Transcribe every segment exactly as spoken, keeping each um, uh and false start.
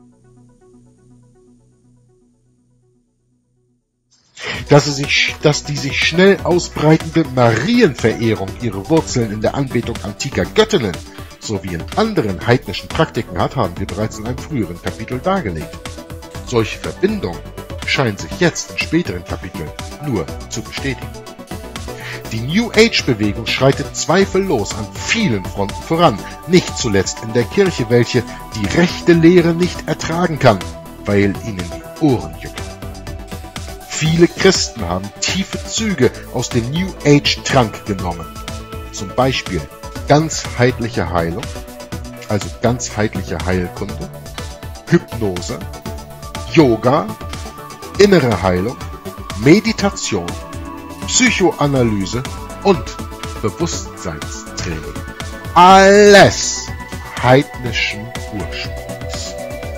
Dass, sie sich, dass die sich schnell ausbreitende Marienverehrung ihre Wurzeln in der Anbetung antiker Göttinnen sowie in anderen heidnischen Praktiken hat, haben wir bereits in einem früheren Kapitel dargelegt. Solche Verbindungen scheinen sich jetzt in späteren Kapiteln nur zu bestätigen. Die New Age-Bewegung schreitet zweifellos an vielen Fronten voran, nicht zuletzt in der Kirche, welche die rechte Lehre nicht ertragen kann, weil ihnen die Ohren jucken. Viele Christen haben tiefe Züge aus dem New Age-Trank genommen, zum Beispiel ganzheitliche Heilung, also ganzheitliche Heilkunde, Hypnose, Yoga, innere Heilung, Meditation, Psychoanalyse und Bewusstseinstraining. Alles heidnischen Ursprungs.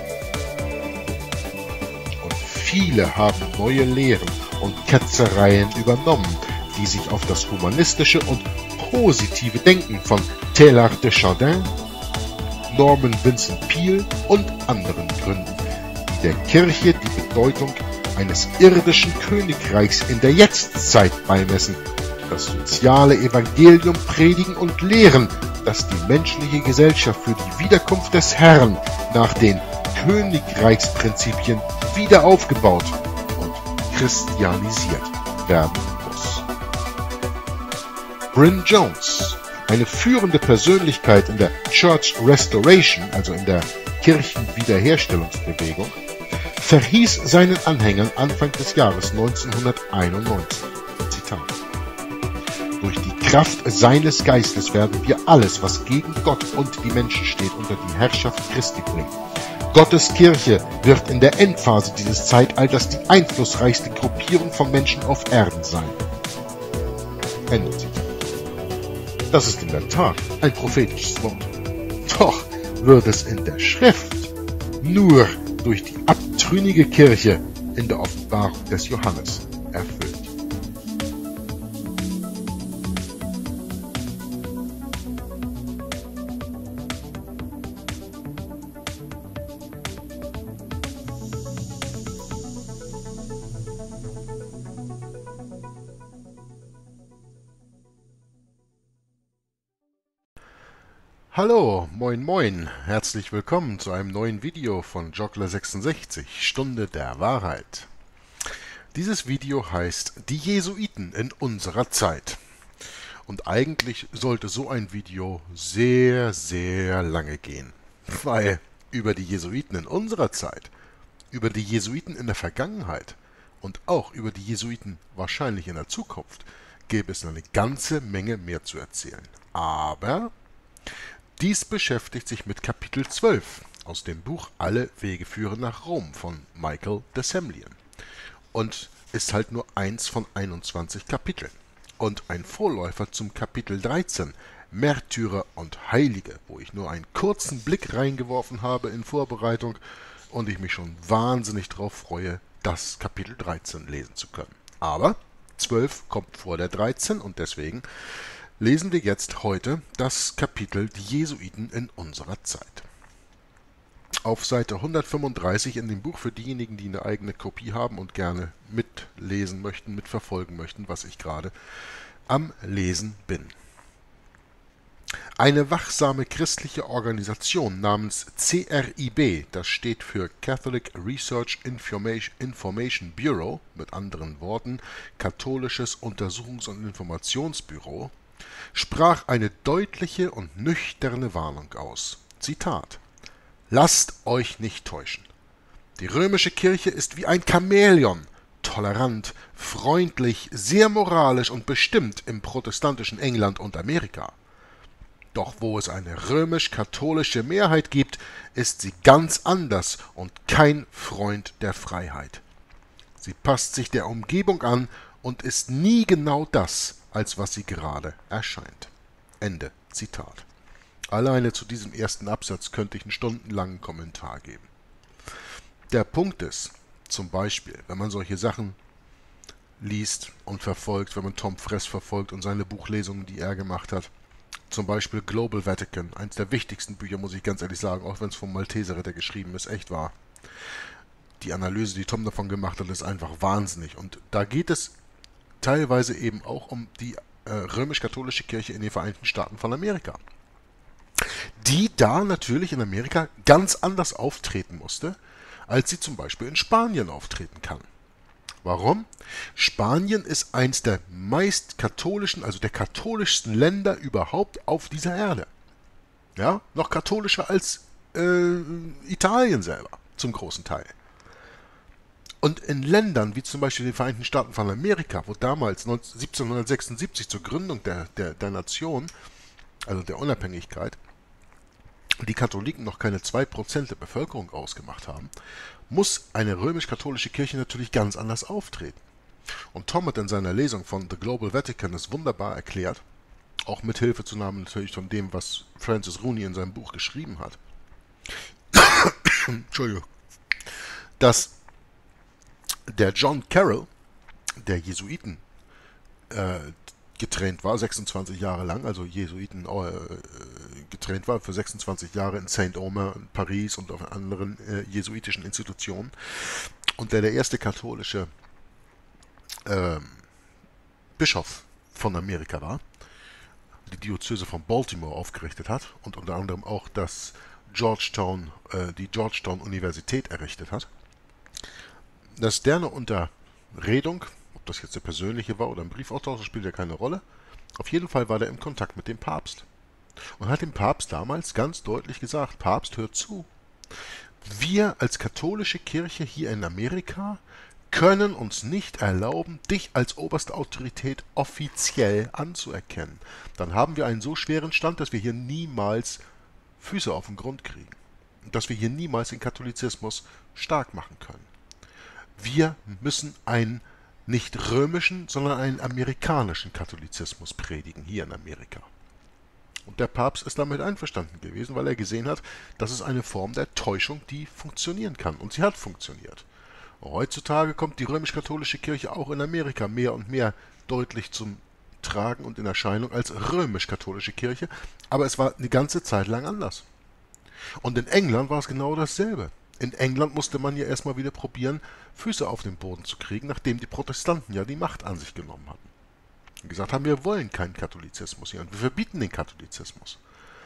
Und viele haben neue Lehren und Ketzereien übernommen, die sich auf das humanistische und positive Denken von Teilhard de Chardin, Norman Vincent Peale und anderen gründen, die der Kirche die Bedeutung eines irdischen Königreichs in der Jetztzeit beimessen, das soziale Evangelium predigen und lehren, dass die menschliche Gesellschaft für die Wiederkunft des Herrn nach den Königreichsprinzipien wieder aufgebaut und christianisiert werden muss. Bryn Jones, eine führende Persönlichkeit in der Church Restoration, also in der Kirchenwiederherstellungsbewegung, verhieß seinen Anhängern Anfang des Jahres neunzehnhunderteinundneunzig, Zitat: Durch die Kraft seines Geistes werden wir alles, was gegen Gott und die Menschen steht, unter die Herrschaft Christi bringen. Gottes Kirche wird in der Endphase dieses Zeitalters die einflussreichste Gruppierung von Menschen auf Erden sein. Ende Zitat. Das ist in der Tat ein prophetisches Wort. Doch wird es in der Schrift nur durch die abtrünnige Kirche in der Offenbarung des Johannes erfüllt. Hallo, moin moin, herzlich willkommen zu einem neuen Video von Joggler sechsundsechzig, Stunde der Wahrheit. Dieses Video heißt Die Jesuiten in unserer Zeit. Und eigentlich sollte so ein Video sehr, sehr lange gehen, weil über die Jesuiten in unserer Zeit, über die Jesuiten in der Vergangenheit und auch über die Jesuiten wahrscheinlich in der Zukunft gäbe es eine ganze Menge mehr zu erzählen. Aber dies beschäftigt sich mit Kapitel zwölf aus dem Buch Alle Wege führen nach Rom von Michael de Semlyen und ist halt nur eins von einundzwanzig Kapiteln und ein Vorläufer zum Kapitel dreizehn, Märtyrer und Heilige, wo ich nur einen kurzen Blick reingeworfen habe in Vorbereitung und ich mich schon wahnsinnig darauf freue, das Kapitel dreizehn lesen zu können. Aber zwölf kommt vor der dreizehn und deswegen lesen wir jetzt heute das Kapitel Die Jesuiten in unserer Zeit. Auf Seite hundertfünfunddreißig in dem Buch für diejenigen, die eine eigene Kopie haben und gerne mitlesen möchten, mitverfolgen möchten, was ich gerade am Lesen bin. Eine wachsame christliche Organisation namens C R I B, das steht für Catholic Research Information Bureau, mit anderen Worten Katholisches Untersuchungs- und Informationsbüro, sprach eine deutliche und nüchterne Warnung aus. Zitat: Lasst euch nicht täuschen. Die römische Kirche ist wie ein Chamäleon, tolerant, freundlich, sehr moralisch und bestimmt im protestantischen England und Amerika. Doch wo es eine römisch-katholische Mehrheit gibt, ist sie ganz anders und kein Freund der Freiheit. Sie passt sich der Umgebung an und ist nie genau das, als was sie gerade erscheint. Ende Zitat. Alleine zu diesem ersten Absatz könnte ich einen stundenlangen Kommentar geben. Der Punkt ist, zum Beispiel, wenn man solche Sachen liest und verfolgt, wenn man Tom Friess verfolgt und seine Buchlesungen, die er gemacht hat, Zum Beispiel Global Vatican, eines der wichtigsten Bücher, muss ich ganz ehrlich sagen, auch wenn es vom Malteserritter geschrieben ist, echt wahr. Die Analyse, die Tom davon gemacht hat, ist einfach wahnsinnig. Und da geht es teilweise eben auch um die äh, römisch-katholische Kirche in den Vereinigten Staaten von Amerika, die da natürlich in Amerika ganz anders auftreten musste, als sie zum Beispiel in Spanien auftreten kann. Warum? Spanien ist eins der meist katholischen, also der katholischsten Länder überhaupt auf dieser Erde. Ja, noch katholischer als äh, Italien selber, zum großen Teil. Und in Ländern wie zum Beispiel den Vereinigten Staaten von Amerika, wo damals siebzehnhundertsechsundsiebzig zur Gründung der, der, der Nation, also der Unabhängigkeit, die Katholiken noch keine zwei Prozent der Bevölkerung ausgemacht haben, muss eine römisch-katholische Kirche natürlich ganz anders auftreten. Und Tom hat in seiner Lesung von The Global Vatican es wunderbar erklärt, auch mit Hilfezunahme natürlich von dem, was Francis Rooney in seinem Buch geschrieben hat, Entschuldigung, dass der John Carroll, der Jesuiten äh, getrennt war, sechsundzwanzig Jahre lang, also Jesuiten äh, getrennt war für sechsundzwanzig Jahre in Saint-Omer, in Paris und auf anderen äh, jesuitischen Institutionen, und der der erste katholische äh, Bischof von Amerika war, die Diözese von Baltimore aufgerichtet hat und unter anderem auch das Georgetown, äh, die Georgetown Universität errichtet hat, dass der eine Unterredung, ob das jetzt eine persönliche war oder ein Briefaustausch, spielt ja keine Rolle, auf jeden Fall war der im Kontakt mit dem Papst und hat dem Papst damals ganz deutlich gesagt: Papst, hört zu, wir als katholische Kirche hier in Amerika können uns nicht erlauben, dich als oberste Autorität offiziell anzuerkennen. Dann haben wir einen so schweren Stand, dass wir hier niemals Füße auf den Grund kriegen und dass wir hier niemals den Katholizismus stark machen können. Wir müssen einen nicht römischen, sondern einen amerikanischen Katholizismus predigen, hier in Amerika. Und der Papst ist damit einverstanden gewesen, weil er gesehen hat, das ist eine Form der Täuschung, die funktionieren kann. Und sie hat funktioniert. Heutzutage kommt die römisch-katholische Kirche auch in Amerika mehr und mehr deutlich zum Tragen und in Erscheinung als römisch-katholische Kirche, aber es war eine ganze Zeit lang anders. Und in England war es genau dasselbe. In England musste man ja erstmal wieder probieren, Füße auf den Boden zu kriegen, nachdem die Protestanten ja die Macht an sich genommen hatten. Und gesagt haben, wir wollen keinen Katholizismus hier und wir verbieten den Katholizismus.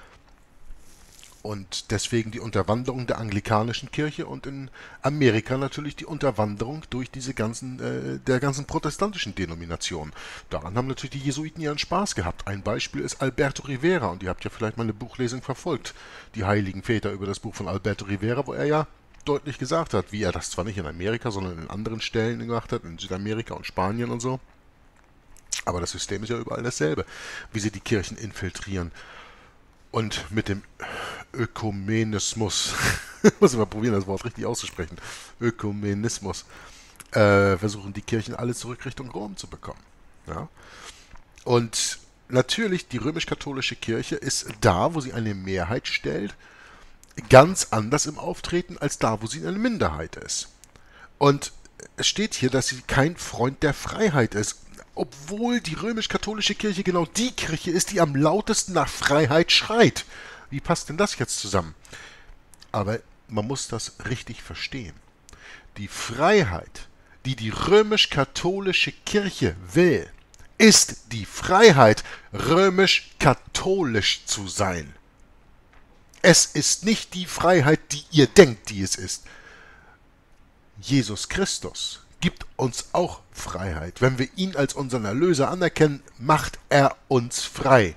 Und deswegen die Unterwanderung der anglikanischen Kirche und in Amerika natürlich die Unterwanderung durch diese ganzen, äh, der ganzen protestantischen Denominationen. Daran haben natürlich die Jesuiten ihren Spaß gehabt. Ein Beispiel ist Alberto Rivera, und ihr habt ja vielleicht meine Buchlesung verfolgt, die Heiligen Väter über das Buch von Alberto Rivera, wo er ja deutlich gesagt hat, wie er das zwar nicht in Amerika, sondern in anderen Stellen gemacht hat, in Südamerika und Spanien und so. Aber das System ist ja überall dasselbe, wie sie die Kirchen infiltrieren. Und mit dem Ökumenismus, muss ich mal probieren, das Wort richtig auszusprechen, Ökumenismus, äh, versuchen die Kirchen alle zurück Richtung Rom zu bekommen. Ja? Und natürlich, die römisch-katholische Kirche ist da, wo sie eine Mehrheit stellt, ganz anders im Auftreten als da, wo sie eine Minderheit ist. Und es steht hier, dass sie kein Freund der Freiheit ist, obwohl die römisch-katholische Kirche genau die Kirche ist, die am lautesten nach Freiheit schreit. Wie passt denn das jetzt zusammen? Aber man muss das richtig verstehen. Die Freiheit, die die römisch-katholische Kirche will, ist die Freiheit, römisch-katholisch zu sein. Es ist nicht die Freiheit, die ihr denkt, die es ist. Jesus Christus gibt uns auch Freiheit. Wenn wir ihn als unseren Erlöser anerkennen, macht er uns frei.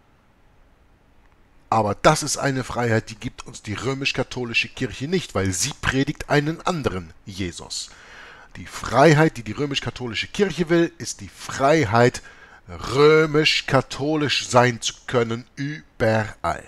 Aber das ist eine Freiheit, die gibt uns die römisch-katholische Kirche nicht, weil sie predigt einen anderen Jesus. Die Freiheit, die die römisch-katholische Kirche will, ist die Freiheit, römisch-katholisch sein zu können, überall.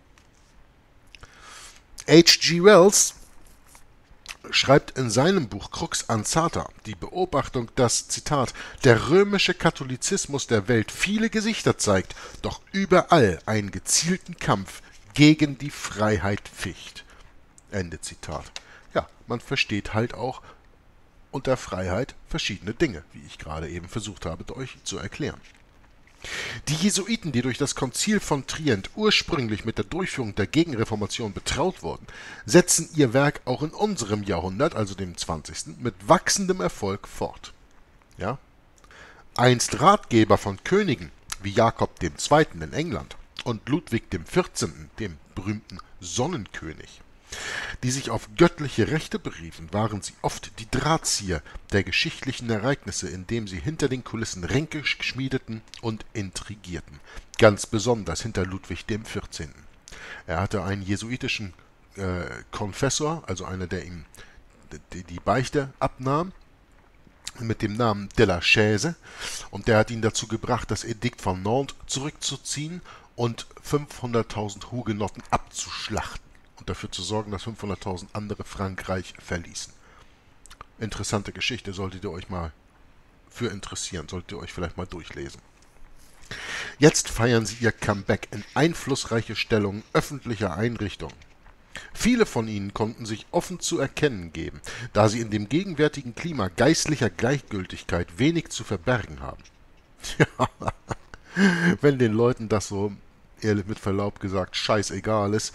H G Wells schreibt in seinem Buch Crux Ansata die Beobachtung, dass, Zitat, der römische Katholizismus der Welt viele Gesichter zeigt, doch überall einen gezielten Kampf gegen die Freiheit ficht. Ende Zitat. Ja, man versteht halt auch unter Freiheit verschiedene Dinge, wie ich gerade eben versucht habe, euch zu erklären. Die Jesuiten, die durch das Konzil von Trient ursprünglich mit der Durchführung der Gegenreformation betraut wurden, setzen ihr Werk auch in unserem Jahrhundert, also dem zwanzigsten, mit wachsendem Erfolg fort. Ja? Einst Ratgeber von Königen wie Jakob der Zweite. In England und Ludwig der Vierzehnte., dem berühmten Sonnenkönig, die sich auf göttliche Rechte beriefen, waren sie oft die Drahtzieher der geschichtlichen Ereignisse, indem sie hinter den Kulissen Ränke schmiedeten und intrigierten. Ganz besonders hinter Ludwig der Vierzehnte. Er hatte einen jesuitischen äh, Konfessor, also einer, der ihm die, die Beichte abnahm, mit dem Namen de la Chaise, und der hat ihn dazu gebracht, das Edikt von Nantes zurückzuziehen und fünfhunderttausend Hugenotten abzuschlachten und dafür zu sorgen, dass fünfhunderttausend andere Frankreich verließen. Interessante Geschichte, solltet ihr euch mal für interessieren, solltet ihr euch vielleicht mal durchlesen. Jetzt feiern sie ihr Comeback in einflussreiche Stellungen öffentlicher Einrichtungen. Viele von ihnen konnten sich offen zu erkennen geben, da sie in dem gegenwärtigen Klima geistlicher Gleichgültigkeit wenig zu verbergen haben. Ja, wenn den Leuten das so, ehrlich mit Verlaub gesagt, scheißegal ist,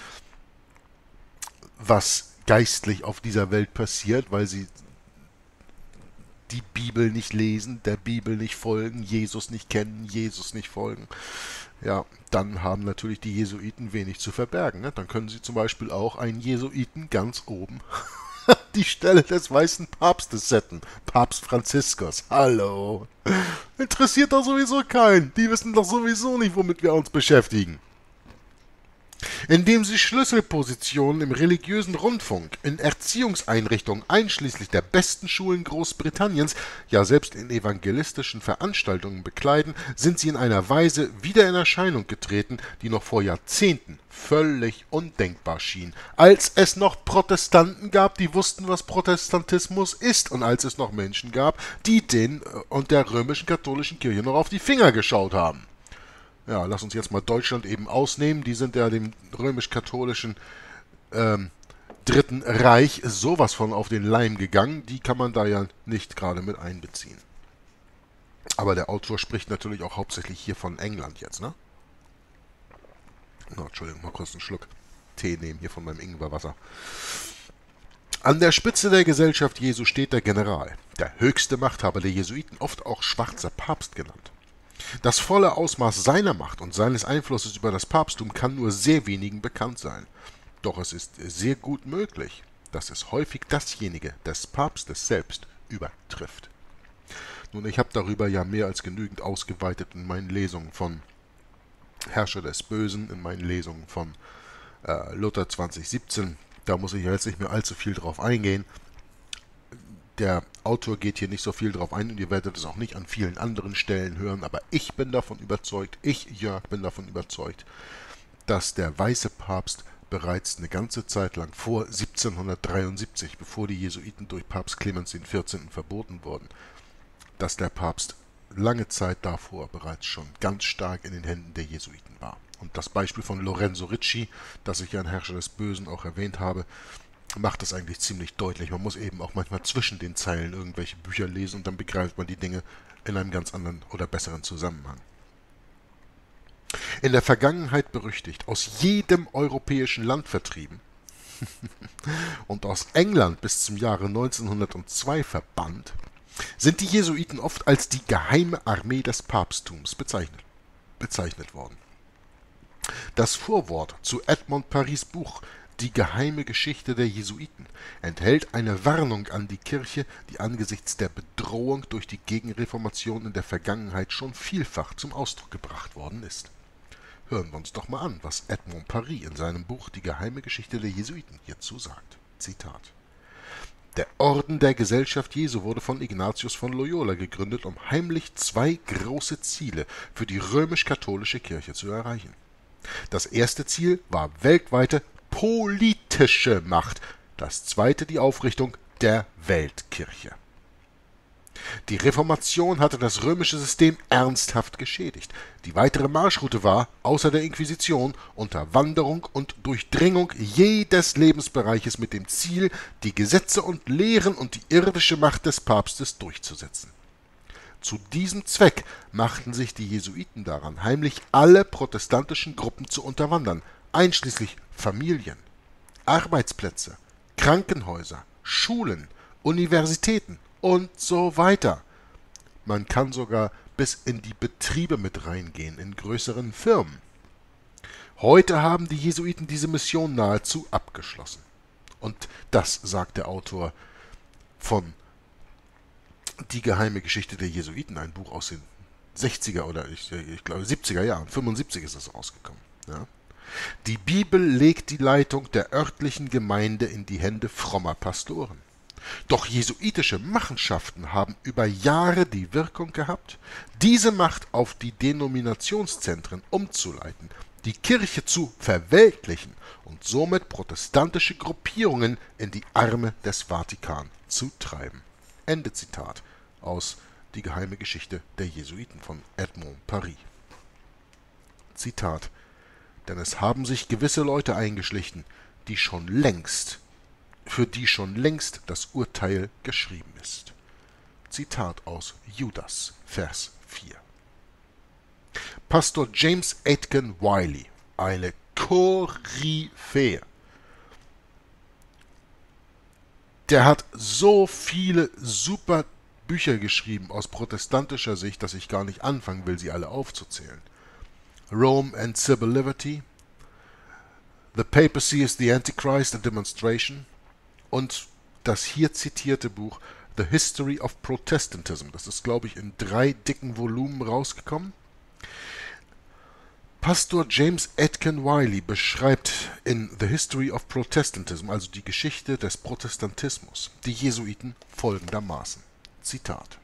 was geistlich auf dieser Welt passiert, weil sie die Bibel nicht lesen, der Bibel nicht folgen, Jesus nicht kennen, Jesus nicht folgen, ja, dann haben natürlich die Jesuiten wenig zu verbergen. Ne? Dann können sie zum Beispiel auch einen Jesuiten ganz oben die Stelle des weißen Papstes setzen. Papst Franziskus. Hallo. Interessiert doch sowieso keinen. Die wissen doch sowieso nicht, womit wir uns beschäftigen. Indem sie Schlüsselpositionen im religiösen Rundfunk, in Erziehungseinrichtungen einschließlich der besten Schulen Großbritanniens, ja selbst in evangelistischen Veranstaltungen bekleiden, sind sie in einer Weise wieder in Erscheinung getreten, die noch vor Jahrzehnten völlig undenkbar schien, als es noch Protestanten gab, die wussten, was Protestantismus ist, und als es noch Menschen gab, die den und der römischen katholischen Kirche noch auf die Finger geschaut haben. Ja, lass uns jetzt mal Deutschland eben ausnehmen. Die sind ja dem römisch-katholischen ähm, Dritten Reich sowas von auf den Leim gegangen. Die kann man da ja nicht gerade mit einbeziehen. Aber der Autor spricht natürlich auch hauptsächlich hier von England jetzt, ne? Oh, Entschuldigung, mal kurz einen Schluck Tee nehmen hier von meinem Ingwerwasser. An der Spitze der Gesellschaft Jesu steht der General, der höchste Machthaber der Jesuiten, oft auch schwarzer Papst genannt. Das volle Ausmaß seiner Macht und seines Einflusses über das Papsttum kann nur sehr wenigen bekannt sein. Doch es ist sehr gut möglich, dass es häufig dasjenige des Papstes selbst übertrifft. Nun, ich habe darüber ja mehr als genügend ausgeweitet in meinen Lesungen von Herrscher des Bösen, in meinen Lesungen von äh, Luther zwanzig siebzehn. Da muss ich jetzt nicht mehr allzu viel drauf eingehen. Der Autor geht hier nicht so viel drauf ein und ihr werdet es auch nicht an vielen anderen Stellen hören, aber ich bin davon überzeugt, ich, Jörg, bin davon überzeugt, dass der weiße Papst bereits eine ganze Zeit lang vor siebzehnhundertdreiundsiebzig, bevor die Jesuiten durch Papst Clemens den vierzehnten verboten wurden, dass der Papst lange Zeit davor bereits schon ganz stark in den Händen der Jesuiten war. Und das Beispiel von Lorenzo Ricci, das ich ja in Herrscher des Bösen auch erwähnt habe, macht das eigentlich ziemlich deutlich. Man muss eben auch manchmal zwischen den Zeilen irgendwelche Bücher lesen und dann begreift man die Dinge in einem ganz anderen oder besseren Zusammenhang. In der Vergangenheit berüchtigt, aus jedem europäischen Land vertrieben und aus England bis zum Jahre neunzehnhundertzwei verbannt, sind die Jesuiten oft als die geheime Armee des Papsttums bezeichnet, bezeichnet worden. Das Vorwort zu Edmond Paris' Buch Die geheime Geschichte der Jesuiten enthält eine Warnung an die Kirche, die angesichts der Bedrohung durch die Gegenreformation in der Vergangenheit schon vielfach zum Ausdruck gebracht worden ist. Hören wir uns doch mal an, was Edmond Paris in seinem Buch Die geheime Geschichte der Jesuiten hierzu sagt. Zitat: Der Orden der Gesellschaft Jesu wurde von Ignatius von Loyola gegründet, um heimlich zwei große Ziele für die römisch-katholische Kirche zu erreichen. Das erste Ziel war weltweite politische Macht, das zweite die Aufrichtung der Weltkirche. Die Reformation hatte das römische System ernsthaft geschädigt. Die weitere Marschroute war, außer der Inquisition, Unterwanderung und Durchdringung jedes Lebensbereiches mit dem Ziel, die Gesetze und Lehren und die irdische Macht des Papstes durchzusetzen. Zu diesem Zweck machten sich die Jesuiten daran, heimlich alle protestantischen Gruppen zu unterwandern, einschließlich Familien, Arbeitsplätze, Krankenhäuser, Schulen, Universitäten und so weiter. Man kann sogar bis in die Betriebe mit reingehen, in größeren Firmen. Heute haben die Jesuiten diese Mission nahezu abgeschlossen. Und das sagt der Autor von Die geheime Geschichte der Jesuiten, ein Buch aus den sechziger oder ich, ich glaube siebziger Jahren, fünfundsiebzig ist es rausgekommen. Ja. Die Bibel legt die Leitung der örtlichen Gemeinde in die Hände frommer Pastoren. Doch jesuitische Machenschaften haben über Jahre die Wirkung gehabt, diese Macht auf die Denominationszentren umzuleiten, die Kirche zu verweltlichen und somit protestantische Gruppierungen in die Arme des Vatikan zu treiben. Ende Zitat aus Die geheime Geschichte der Jesuiten von Edmond Paris. Zitat: Denn es haben sich gewisse Leute eingeschlichen, die schon längst, für die schon längst das Urteil geschrieben ist. Zitat aus Judas, Vers vier. Pastor James Aitken Wiley, eine Koryphäe. Der hat so viele super Bücher geschrieben aus protestantischer Sicht, dass ich gar nicht anfangen will, sie alle aufzuzählen. Rome and Civil Liberty, The Papacy is the Antichrist, a Demonstration und das hier zitierte Buch The History of Protestantism. Das ist, glaube ich, in drei dicken Volumen rausgekommen. Pastor James Aitken Wiley beschreibt in The History of Protestantism, also die Geschichte des Protestantismus, die Jesuiten folgendermaßen. Zitat: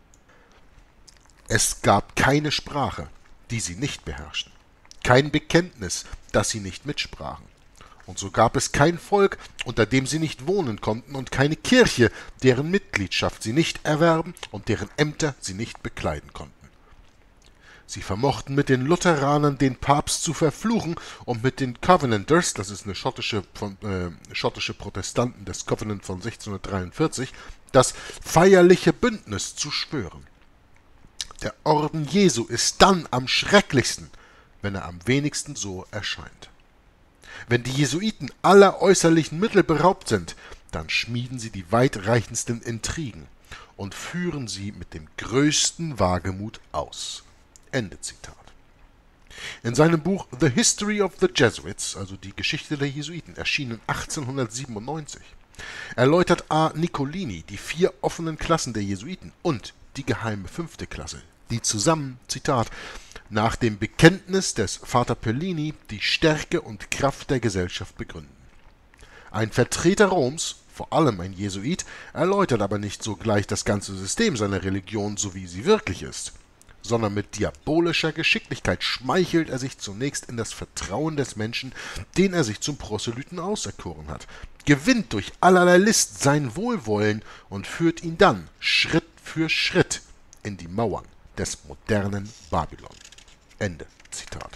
Es gab keine Sprache, die sie nicht beherrschten, kein Bekenntnis, das sie nicht mitsprachen. Und so gab es kein Volk, unter dem sie nicht wohnen konnten, und keine Kirche, deren Mitgliedschaft sie nicht erwerben und deren Ämter sie nicht bekleiden konnten. Sie vermochten mit den Lutheranern den Papst zu verfluchen und mit den Covenanters, das ist eine schottische, von, äh, schottische Protestanten des Covenant von sechzehnhundertdreiundvierzig, das feierliche Bündnis zu schwören. Der Orden Jesu ist dann am schrecklichsten, wenn er am wenigsten so erscheint. Wenn die Jesuiten aller äußerlichen Mittel beraubt sind, dann schmieden sie die weitreichendsten Intrigen und führen sie mit dem größten Wagemut aus. Ende Zitat. In seinem Buch The History of the Jesuits, also die Geschichte der Jesuiten, erschienen achtzehnhundertsiebenundneunzig, erläutert A. Nicolini die vier offenen Klassen der Jesuiten und die geheime fünfte Klasse, die zusammen, Zitat, nach dem Bekenntnis des Vater Pellini die Stärke und Kraft der Gesellschaft begründen. Ein Vertreter Roms, vor allem ein Jesuit, erläutert aber nicht sogleich das ganze System seiner Religion, so wie sie wirklich ist, sondern mit diabolischer Geschicklichkeit schmeichelt er sich zunächst in das Vertrauen des Menschen, den er sich zum Proselyten auserkoren hat, gewinnt durch allerlei List sein Wohlwollen und führt ihn dann Schritt für Schritt in die Mauern des modernen Babylon. Ende Zitat.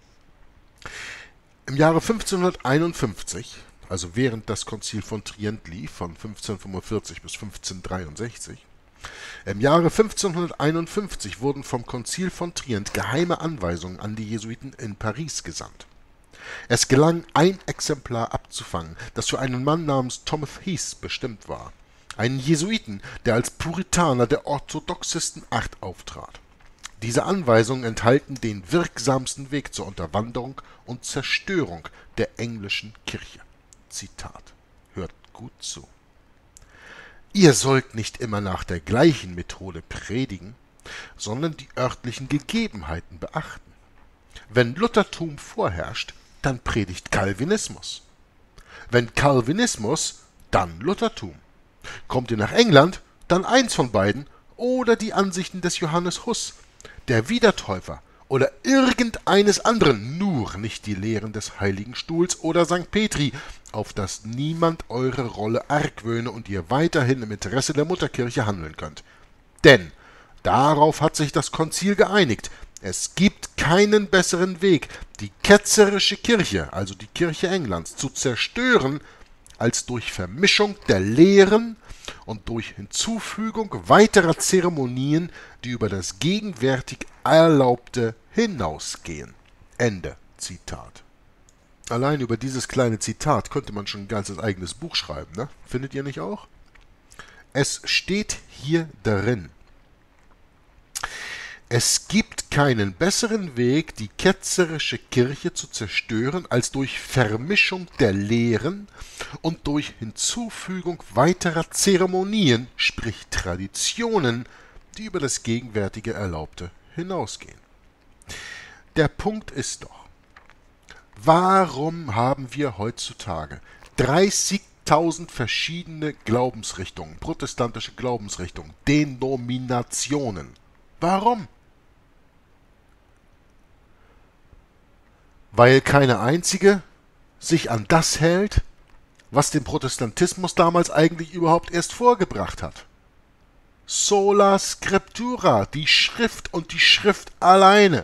Im Jahre fünfzehnhunderteinundfünfzig, also während das Konzil von Trient lief, von fünfzehnhundertfünfundvierzig bis fünfzehnhundertdreiundsechzig, im Jahre fünfzehnhunderteinundfünfzig wurden vom Konzil von Trient geheime Anweisungen an die Jesuiten in Paris gesandt. Es gelang, ein Exemplar abzufangen, das für einen Mann namens Thomas Heath bestimmt war, einen Jesuiten, der als Puritaner der orthodoxesten Art auftrat. Diese Anweisungen enthalten den wirksamsten Weg zur Unterwanderung und Zerstörung der englischen Kirche. Zitat. Hört gut zu. Ihr sollt nicht immer nach der gleichen Methode predigen, sondern die örtlichen Gegebenheiten beachten. Wenn Luthertum vorherrscht, dann predigt Calvinismus. Wenn Calvinismus, dann Luthertum. Kommt ihr nach England, dann eins von beiden oder die Ansichten des Johannes Huss, der Wiedertäufer oder irgendeines anderen, nur nicht die Lehren des Heiligen Stuhls oder Sankt Petri, auf dass niemand eure Rolle argwöhne und ihr weiterhin im Interesse der Mutterkirche handeln könnt. Denn darauf hat sich das Konzil geeinigt. Es gibt keinen besseren Weg, die ketzerische Kirche, also die Kirche Englands, zu zerstören, als durch Vermischung der Lehren und durch Hinzufügung weiterer Zeremonien, die über das gegenwärtig Erlaubte hinausgehen. Ende Zitat. Allein über dieses kleine Zitat könnte man schon ein ganzes eigenes Buch schreiben, ne? Findet ihr nicht auch? Es steht hier darin: Es gibt keinen besseren Weg, die ketzerische Kirche zu zerstören, als durch Vermischung der Lehren und durch Hinzufügung weiterer Zeremonien, sprich Traditionen, die über das gegenwärtige Erlaubte hinausgehen. Der Punkt ist doch: Warum haben wir heutzutage dreißigtausend verschiedene Glaubensrichtungen, protestantische Glaubensrichtungen, Denominationen? Warum? Weil keine einzige sich an das hält, was den Protestantismus damals eigentlich überhaupt erst vorgebracht hat. Sola Scriptura, die Schrift und die Schrift alleine.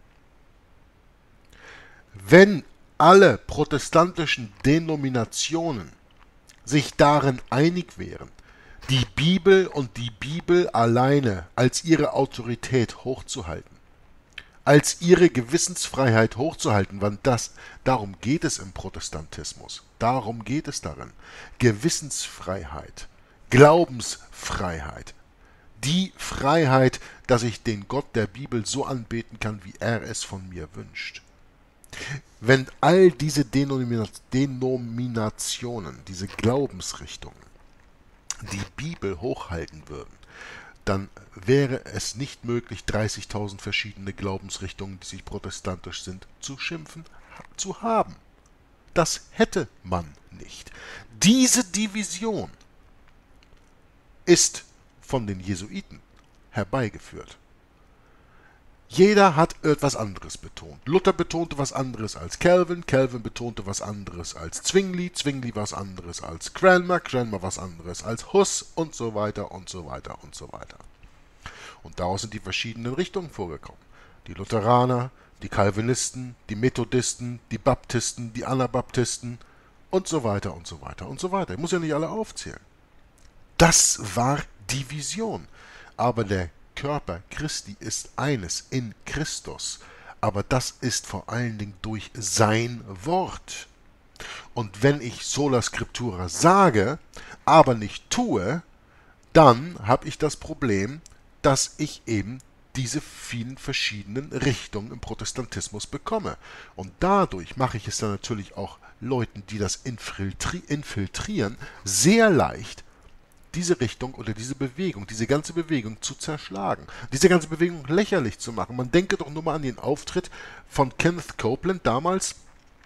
Wenn alle protestantischen Denominationen sich darin einig wären, die Bibel und die Bibel alleine als ihre Autorität hochzuhalten, als ihre Gewissensfreiheit hochzuhalten, weil das, darum geht es im Protestantismus, darum geht es darin. Gewissensfreiheit, Glaubensfreiheit, die Freiheit, dass ich den Gott der Bibel so anbeten kann, wie er es von mir wünscht. Wenn all diese Denominationen, diese Glaubensrichtungen, die Bibel hochhalten würden, dann wäre es nicht möglich, dreißigtausend verschiedene Glaubensrichtungen, die sich protestantisch sind, zu schimpfen, zu haben. Das hätte man nicht. Diese Division ist von den Jesuiten herbeigeführt. Jeder hat etwas anderes betont. Luther betonte was anderes als Calvin, Calvin betonte was anderes als Zwingli, Zwingli was anderes als Cranmer, Cranmer was anderes als Huss und so weiter und so weiter und so weiter. Und daraus sind die verschiedenen Richtungen vorgekommen. Die Lutheraner, die Calvinisten, die Methodisten, die Baptisten, die Anabaptisten und so weiter und so weiter und so weiter. Ich muss ja nicht alle aufzählen. Das war Division. Aber der Körper Christi ist eines in Christus, aber das ist vor allen Dingen durch sein Wort. Und wenn ich Sola Scriptura sage, aber nicht tue, dann habe ich das Problem, dass ich eben diese vielen verschiedenen Richtungen im Protestantismus bekomme. Und dadurch mache ich es dann natürlich auch Leuten, die das infiltri- infiltrieren, sehr leicht, diese Richtung oder diese Bewegung, diese ganze Bewegung zu zerschlagen, diese ganze Bewegung lächerlich zu machen. Man denke doch nur mal an den Auftritt von Kenneth Copeland damals,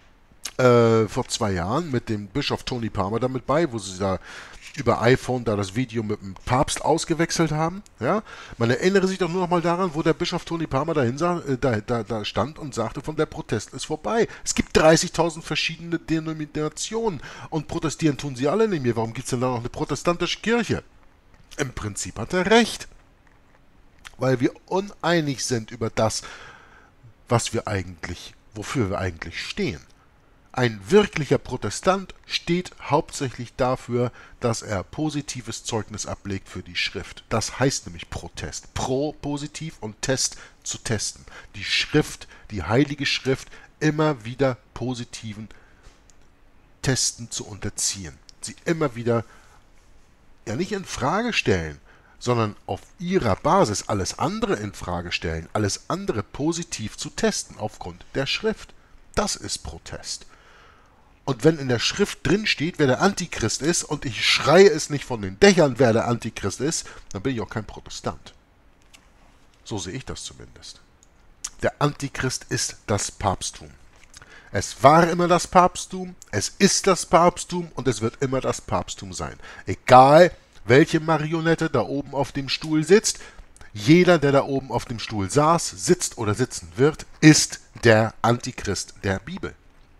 äh, vor zwei Jahren, mit dem Bischof Tony Palmer damit bei, wo sie da über iPhone da das Video mit dem Papst ausgewechselt haben. Ja? Man erinnere sich doch nur noch mal daran, wo der Bischof Tony Palmer dahin sah, äh, da, da, da stand und sagte, von der Protest ist vorbei. Es gibt dreißigtausend verschiedene Denominationen und protestieren tun sie alle nicht mehr. Warum gibt es denn da noch eine protestantische Kirche? Im Prinzip hat er recht. Weil wir uneinig sind über das, was wir eigentlich, wofür wir eigentlich stehen. Ein wirklicher Protestant steht hauptsächlich dafür, dass er positives Zeugnis ablegt für die Schrift. Das heißt nämlich Protest. Pro positiv und Test zu testen. Die Schrift, die Heilige Schrift, immer wieder positiven Testen zu unterziehen. Sie immer wieder, ja nicht in Frage stellen, sondern auf ihrer Basis alles andere in Frage stellen, alles andere positiv zu testen aufgrund der Schrift. Das ist Protest. Und wenn in der Schrift drin steht, wer der Antichrist ist, und ich schreie es nicht von den Dächern, wer der Antichrist ist, dann bin ich auch kein Protestant. So sehe ich das zumindest. Der Antichrist ist das Papsttum. Es war immer das Papsttum, es ist das Papsttum und es wird immer das Papsttum sein. Egal, welche Marionette da oben auf dem Stuhl sitzt, jeder, der da oben auf dem Stuhl saß, sitzt oder sitzen wird, ist der Antichrist der Bibel.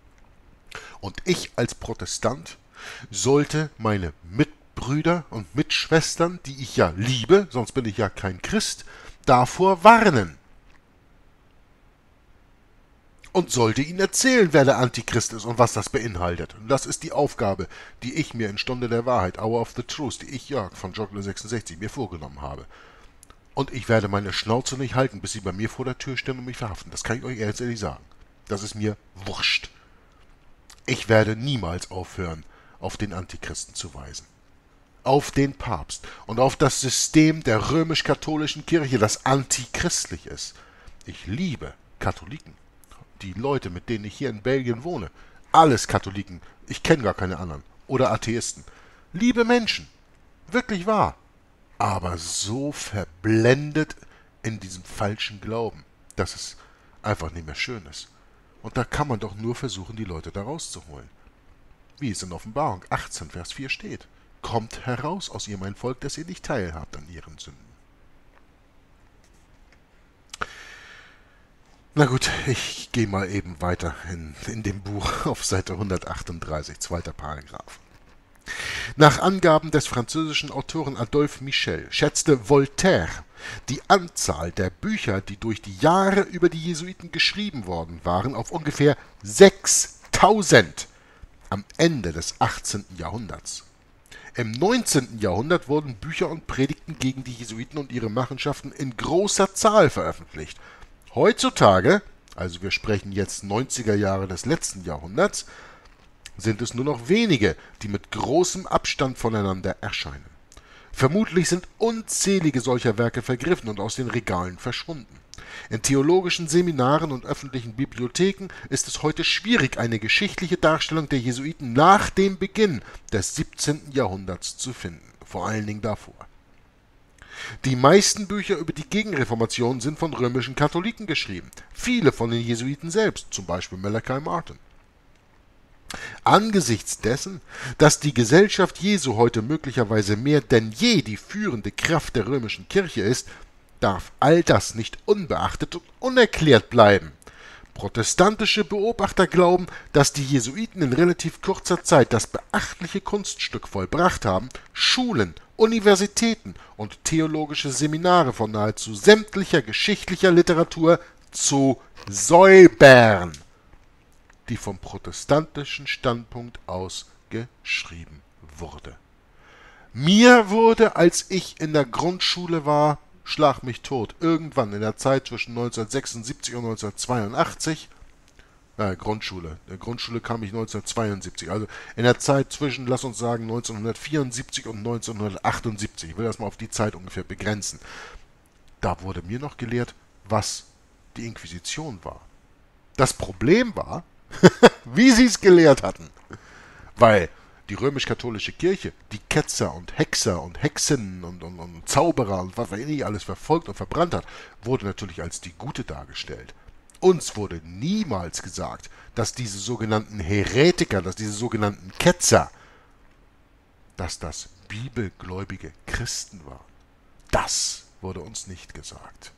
Und ich als Protestant sollte meine Mitbrüder und Mitschwestern, die ich ja liebe, sonst bin ich ja kein Christ, davor warnen. und sollte ihnen erzählen, wer der Antichrist ist und was das beinhaltet. Und das ist die Aufgabe, die ich mir in Stunde der Wahrheit, Hour of the Truth, die ich, Jörg von Joggler sechsundsechzig, mir vorgenommen habe. Und ich werde meine Schnauze nicht halten, bis sie bei mir vor der Tür stehen und mich verhaften. Das kann ich euch ehrlich sagen. Das ist mir wurscht. Ich werde niemals aufhören, auf den Antichristen zu weisen. Auf den Papst und auf das System der römisch-katholischen Kirche, das antichristlich ist. Ich liebe Katholiken. Die Leute, mit denen ich hier in Belgien wohne. Alles Katholiken. Ich kenne gar keine anderen. Oder Atheisten. Liebe Menschen. Wirklich wahr. Aber so verblendet in diesem falschen Glauben, dass es einfach nicht mehr schön ist. Und da kann man doch nur versuchen, die Leute da rauszuholen. Wie es in Offenbarung achtzehn, Vers vier steht. Kommt heraus aus ihr, mein Volk, dass ihr nicht teilhabt an ihren Sünden. Na gut, ich gehe mal eben weiter in, in dem Buch auf Seite hundertachtunddreißig, zweiter Paragraph. Nach Angaben des französischen Autoren Adolphe Michel schätzte Voltaire die Anzahl der Bücher, die durch die Jahre über die Jesuiten geschrieben worden waren, auf ungefähr sechstausend am Ende des achtzehnten Jahrhunderts. Im neunzehnten Jahrhundert wurden Bücher und Predigten gegen die Jesuiten und ihre Machenschaften in großer Zahl veröffentlicht. Heutzutage, also wir sprechen jetzt neunziger Jahre des letzten Jahrhunderts, sind es nur noch wenige, die mit großem Abstand voneinander erscheinen. Vermutlich sind unzählige solcher Werke vergriffen und aus den Regalen verschwunden. In theologischen Seminaren und öffentlichen Bibliotheken ist es heute schwierig, eine geschichtliche Darstellung der Jesuiten nach dem Beginn des siebzehnten Jahrhunderts zu finden, vor allen Dingen davor. Die meisten Bücher über die Gegenreformation sind von römischen Katholiken geschrieben, viele von den Jesuiten selbst, zum Beispiel Malachi Martin. Angesichts dessen, dass die Gesellschaft Jesu heute möglicherweise mehr denn je die führende Kraft der römischen Kirche ist, darf all das nicht unbeachtet und unerklärt bleiben. Protestantische Beobachter glauben, dass die Jesuiten in relativ kurzer Zeit das beachtliche Kunststück vollbracht haben, Schulen, Universitäten und theologische Seminare von nahezu sämtlicher geschichtlicher Literatur zu säubern, die vom protestantischen Standpunkt aus geschrieben wurde. Mir wurde, als ich in der Grundschule war, schlag mich tot, irgendwann in der Zeit zwischen neunzehnhundertsechsundsiebzig und neunzehnhundertzweiundachtzig, äh, Grundschule, in der Grundschule kam ich neunzehnhundertzweiundsiebzig, also in der Zeit zwischen, lass uns sagen, neunzehnhundertvierundsiebzig und neunzehnhundertachtundsiebzig, ich will das mal auf die Zeit ungefähr begrenzen, da wurde mir noch gelehrt, was die Inquisition war. Das Problem war, wie sie es gelehrt hatten, weil die römisch-katholische Kirche, die Ketzer und Hexer und Hexinnen und, und, und Zauberer und was weiß ich alles verfolgt und verbrannt hat, wurde natürlich als die Gute dargestellt. Uns wurde niemals gesagt, dass diese sogenannten Heretiker, dass diese sogenannten Ketzer, dass das bibelgläubige Christen waren. Das wurde uns nicht gesagt.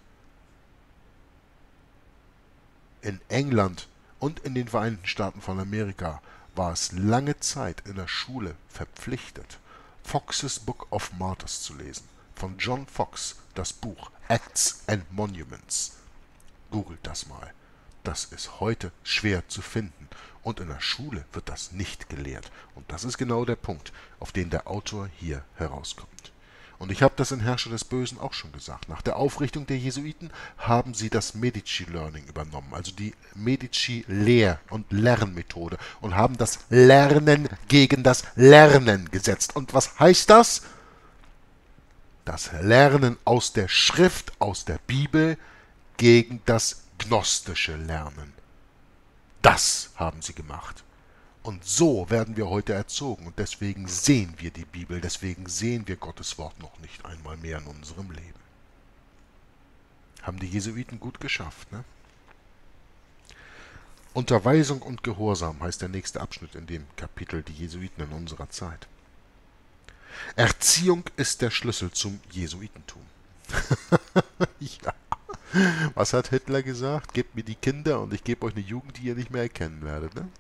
In England und in den Vereinigten Staaten von Amerika war es lange Zeit in der Schule verpflichtet, Fox's Book of Martyrs zu lesen. Von John Fox, das Buch Acts and Monuments. Googelt das mal. Das ist heute schwer zu finden. Und in der Schule wird das nicht gelehrt. Und das ist genau der Punkt, auf den der Autor hier herauskommt. Und ich habe das in Herrscher des Bösen auch schon gesagt. Nach der Aufrichtung der Jesuiten haben sie das Medici-Learning übernommen, also die Medici-Lehr- und Lernmethode, und haben das Lernen gegen das Lernen gesetzt. Und was heißt das? Das Lernen aus der Schrift, aus der Bibel, gegen das gnostische Lernen. Das haben sie gemacht. Und so werden wir heute erzogen und deswegen sehen wir die Bibel, deswegen sehen wir Gottes Wort noch nicht einmal mehr in unserem Leben. Haben die Jesuiten gut geschafft, ne? Unterweisung und Gehorsam heißt der nächste Abschnitt in dem Kapitel Die Jesuiten in unserer Zeit. Erziehung ist der Schlüssel zum Jesuitentum. Ja. Was hat Hitler gesagt? Gebt mir die Kinder und ich gebe euch eine Jugend, die ihr nicht mehr erkennen werdet, ne?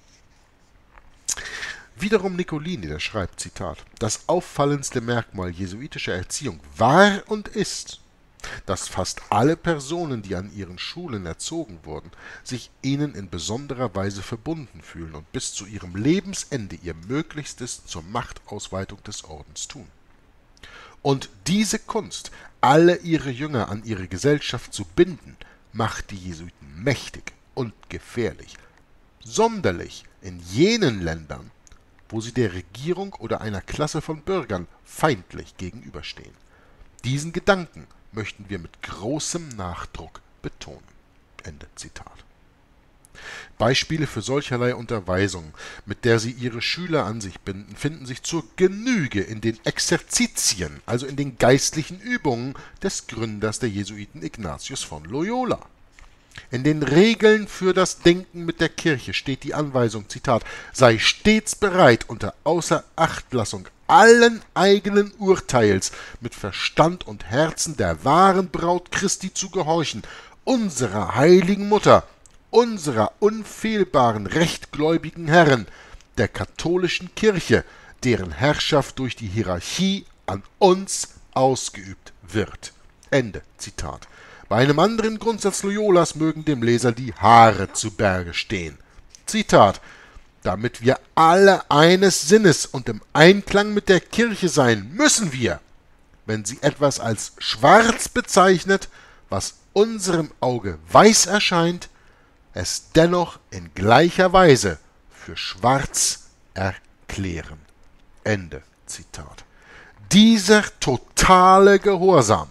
Wiederum Nicolini, der schreibt, Zitat, das auffallendste Merkmal jesuitischer Erziehung war und ist, dass fast alle Personen, die an ihren Schulen erzogen wurden, sich ihnen in besonderer Weise verbunden fühlen und bis zu ihrem Lebensende ihr Möglichstes zur Machtausweitung des Ordens tun. Und diese Kunst, alle ihre Jünger an ihre Gesellschaft zu binden, macht die Jesuiten mächtig und gefährlich, sonderlich in jenen Ländern, wo sie der Regierung oder einer Klasse von Bürgern feindlich gegenüberstehen. Diesen Gedanken möchten wir mit großem Nachdruck betonen. Ende Zitat. Beispiele für solcherlei Unterweisung, mit der sie ihre Schüler an sich binden, finden sich zur Genüge in den Exerzitien, also in den geistlichen Übungen des Gründers der Jesuiten Ignatius von Loyola. In den Regeln für das Denken mit der Kirche steht die Anweisung, Zitat, sei stets bereit, unter Außerachtlassung allen eigenen Urteils mit Verstand und Herzen der wahren Braut Christi zu gehorchen, unserer heiligen Mutter, unserer unfehlbaren rechtgläubigen Herren, der katholischen Kirche, deren Herrschaft durch die Hierarchie an uns ausgeübt wird. Ende Zitat. Bei einem anderen Grundsatz Loyolas mögen dem Leser die Haare zu Berge stehen. Zitat: Damit wir alle eines Sinnes und im Einklang mit der Kirche sein, müssen wir, wenn sie etwas als schwarz bezeichnet, was unserem Auge weiß erscheint, es dennoch in gleicher Weise für schwarz erklären. Ende Zitat. Dieser totale Gehorsam,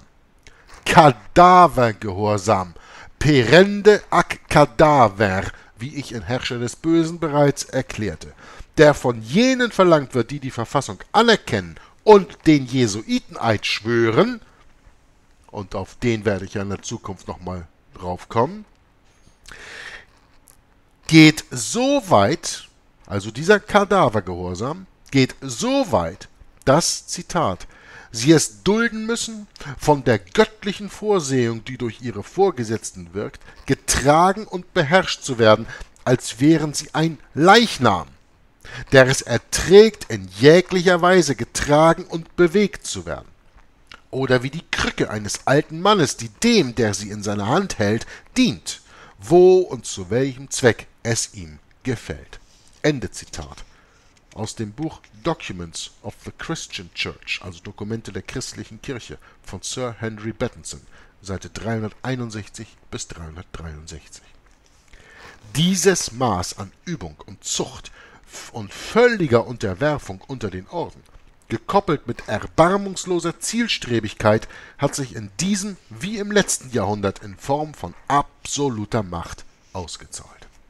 Kadavergehorsam, perende ac cadaver, wie ich in Herrscher des Bösen bereits erklärte, der von jenen verlangt wird, die die Verfassung anerkennen und den Jesuiteneid schwören, und auf den werde ich ja in der Zukunft nochmal drauf kommen, geht so weit, also dieser Kadavergehorsam, geht so weit, dass, Zitat, sie es dulden müssen, von der göttlichen Vorsehung, die durch ihre Vorgesetzten wirkt, getragen und beherrscht zu werden, als wären sie ein Leichnam, der es erträgt, in jeglicher Weise getragen und bewegt zu werden. Oder wie die Krücke eines alten Mannes, die dem, der sie in seiner Hand hält, dient, wo und zu welchem Zweck es ihm gefällt. Ende Zitat. Aus dem Buch Documents of the Christian Church, also Dokumente der christlichen Kirche, von Sir Henry Battenson, Seite dreihunderteinundsechzig bis dreihundertdreiundsechzig. Dieses Maß an Übung und Zucht und völliger Unterwerfung unter den Orden, gekoppelt mit erbarmungsloser Zielstrebigkeit, hat sich in diesem wie im letzten Jahrhundert in Form von absoluter Macht ausgezahlt.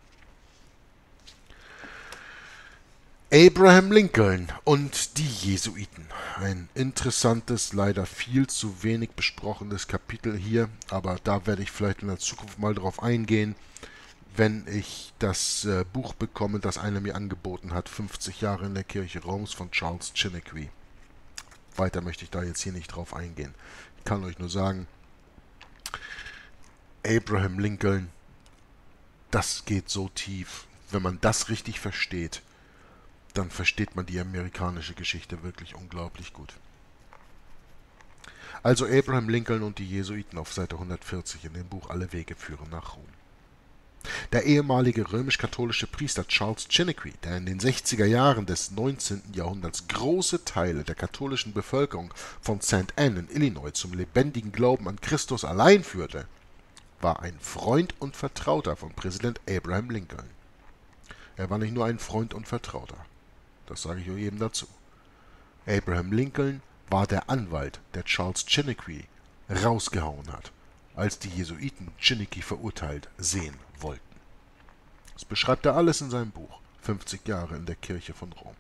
Abraham Lincoln und die Jesuiten. Ein interessantes, leider viel zu wenig besprochenes Kapitel hier, aber da werde ich vielleicht in der Zukunft mal drauf eingehen, wenn ich das äh, Buch bekomme, das einer mir angeboten hat, fünfzig Jahre in der Kirche Roms von Charles Chiniquy. Weiter möchte ich da jetzt hier nicht drauf eingehen. Ich kann euch nur sagen, Abraham Lincoln, das geht so tief. Wenn man das richtig versteht, dann versteht man die amerikanische Geschichte wirklich unglaublich gut. Also Abraham Lincoln und die Jesuiten auf Seite hundertvierzig in dem Buch Alle Wege führen nach Rom. Der ehemalige römisch-katholische Priester Charles Chiniquy, der in den sechziger Jahren des neunzehnten Jahrhunderts große Teile der katholischen Bevölkerung von Saint Anne in Illinois zum lebendigen Glauben an Christus allein führte, war ein Freund und Vertrauter von Präsident Abraham Lincoln. Er war nicht nur ein Freund und Vertrauter. Das sage ich euch eben dazu. Abraham Lincoln war der Anwalt, der Charles Chiniquy rausgehauen hat, als die Jesuiten Chiniquy verurteilt sehen wollten. Das beschreibt er alles in seinem Buch, fünfzig Jahre in der Kirche von Rom.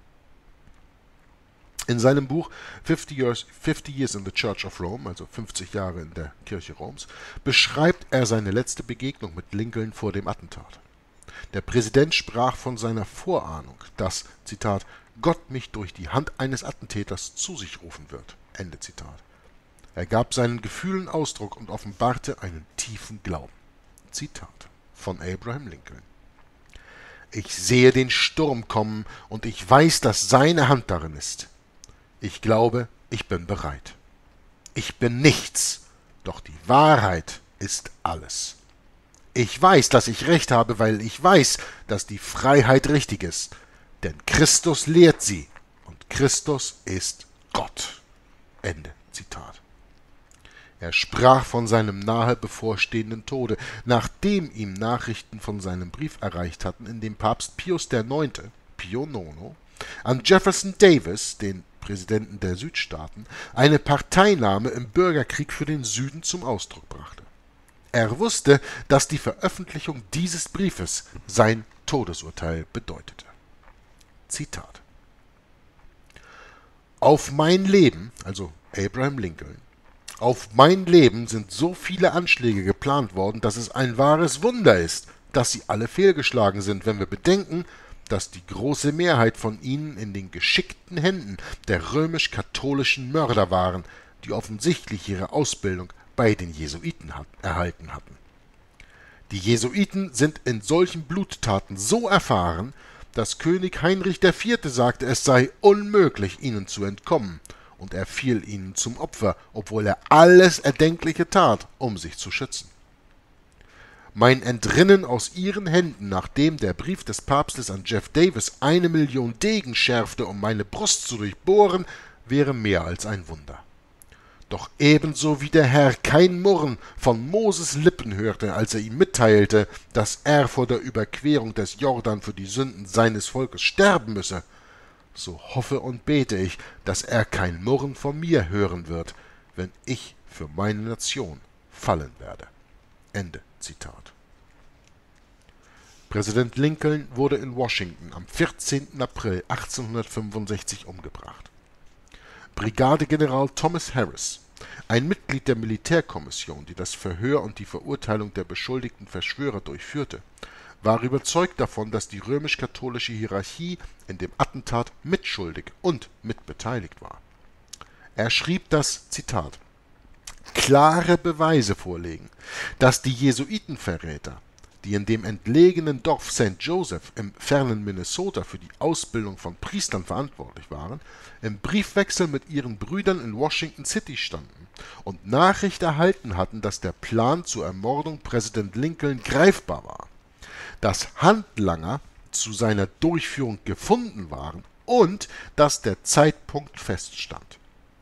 In seinem Buch fifty Years, fifty Years in the Church of Rome, also fünfzig Jahre in der Kirche Roms, beschreibt er seine letzte Begegnung mit Lincoln vor dem Attentat. Der Präsident sprach von seiner Vorahnung, dass, Zitat, Gott mich durch die Hand eines Attentäters zu sich rufen wird. Ende Zitat. Er gab seinen Gefühlen Ausdruck und offenbarte einen tiefen Glauben. Zitat von Abraham Lincoln. Ich sehe den Sturm kommen und ich weiß, dass seine Hand darin ist. Ich glaube, ich bin bereit. Ich bin nichts Doch die Wahrheit ist alles. Ich weiß, dass ich recht habe, weil ich weiß, dass die Freiheit richtig ist. Denn Christus lehrt sie und Christus ist Gott. Ende Zitat. Er sprach von seinem nahe bevorstehenden Tode, nachdem ihm Nachrichten von seinem Brief erreicht hatten, in dem Papst Pius der Neunte, Pio Nono, an Jefferson Davis, den Präsidenten der Südstaaten, eine Parteinahme im Bürgerkrieg für den Süden zum Ausdruck brachte. Er wusste, dass die Veröffentlichung dieses Briefes sein Todesurteil bedeutete. Zitat: Auf mein Leben, also Abraham Lincoln, auf mein Leben sind so viele Anschläge geplant worden, dass es ein wahres Wunder ist, dass sie alle fehlgeschlagen sind, wenn wir bedenken, dass die große Mehrheit von ihnen in den geschickten Händen der römisch-katholischen Mörder waren, die offensichtlich ihre Ausbildung bei den Jesuiten hat, erhalten hatten. Die Jesuiten sind in solchen Bluttaten so erfahren, dass König Heinrich der Vierte sagte, es sei unmöglich, ihnen zu entkommen, und er fiel ihnen zum Opfer, obwohl er alles Erdenkliche tat, um sich zu schützen. Mein Entrinnen aus ihren Händen, nachdem der Brief des Papstes an Jeff Davis eine Million Degen schärfte, um meine Brust zu durchbohren, wäre mehr als ein Wunder. Doch ebenso wie der Herr kein Murren von Moses Lippen hörte, als er ihm mitteilte, dass er vor der Überquerung des Jordan für die Sünden seines Volkes sterben müsse, so hoffe und bete ich, dass er kein Murren von mir hören wird, wenn ich für meine Nation fallen werde. Ende Zitat. Präsident Lincoln wurde in Washington am vierzehnten April achtzehnhundertfünfundsechzig umgebracht. Brigadegeneral Thomas Harris, ein Mitglied der Militärkommission, die das Verhör und die Verurteilung der beschuldigten Verschwörer durchführte, war überzeugt davon, dass die römisch-katholische Hierarchie in dem Attentat mitschuldig und mitbeteiligt war. Er schrieb das, Zitat, klare Beweise vorlegen, dass die Jesuitenverräter, die in dem entlegenen Dorf Saint Joseph im fernen Minnesota für die Ausbildung von Priestern verantwortlich waren, im Briefwechsel mit ihren Brüdern in Washington City standen und Nachricht erhalten hatten, dass der Plan zur Ermordung Präsident Lincoln greifbar war, dass Handlanger zu seiner Durchführung gefunden waren und dass der Zeitpunkt feststand.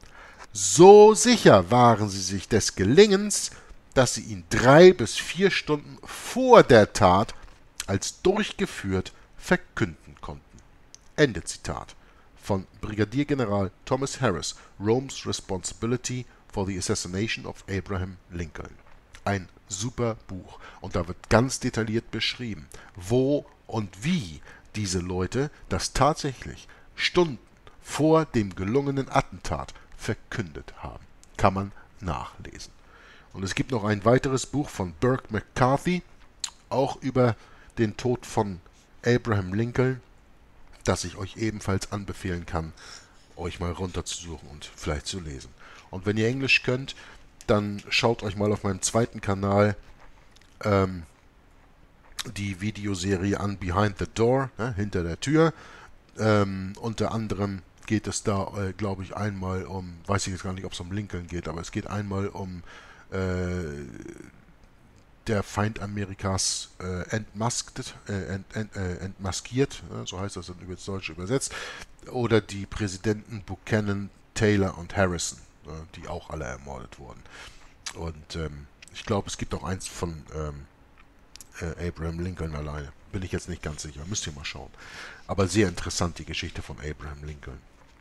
So sicher waren sie sich des Gelingens, dass sie ihn drei bis vier Stunden vor der Tat als durchgeführt verkünden konnten. Ende Zitat von Brigadiergeneral Thomas Harris, Rome's Responsibility for the Assassination of Abraham Lincoln. Ein super Buch, und da wird ganz detailliert beschrieben, wo und wie diese Leute das tatsächlich Stunden vor dem gelungenen Attentat verkündet haben. Kann man nachlesen. Und es gibt noch ein weiteres Buch von Burke McCarthy, auch über den Tod von Abraham Lincoln, das ich euch ebenfalls anbefehlen kann, euch mal runterzusuchen und vielleicht zu lesen. Und wenn ihr Englisch könnt, dann schaut euch mal auf meinem zweiten Kanal ähm, die Videoserie an Behind the Door, ne, hinter der Tür. Ähm, unter anderem geht es da, äh, glaube ich, einmal um, weiß ich jetzt gar nicht, ob es um Lincoln geht, aber es geht einmal um äh, der Feind Amerikas äh, entmasked, äh, ent, ent, äh, entmaskiert, äh, so heißt das dann ins Deutsche übersetzt, oder die Präsidenten Buchanan, Taylor und Harrison, äh, die auch alle ermordet wurden. Und ähm, ich glaube, es gibt auch eins von ähm, äh, Abraham Lincoln alleine. Bin ich jetzt nicht ganz sicher, müsst ihr mal schauen. Aber sehr interessant, die Geschichte von Abraham Lincoln.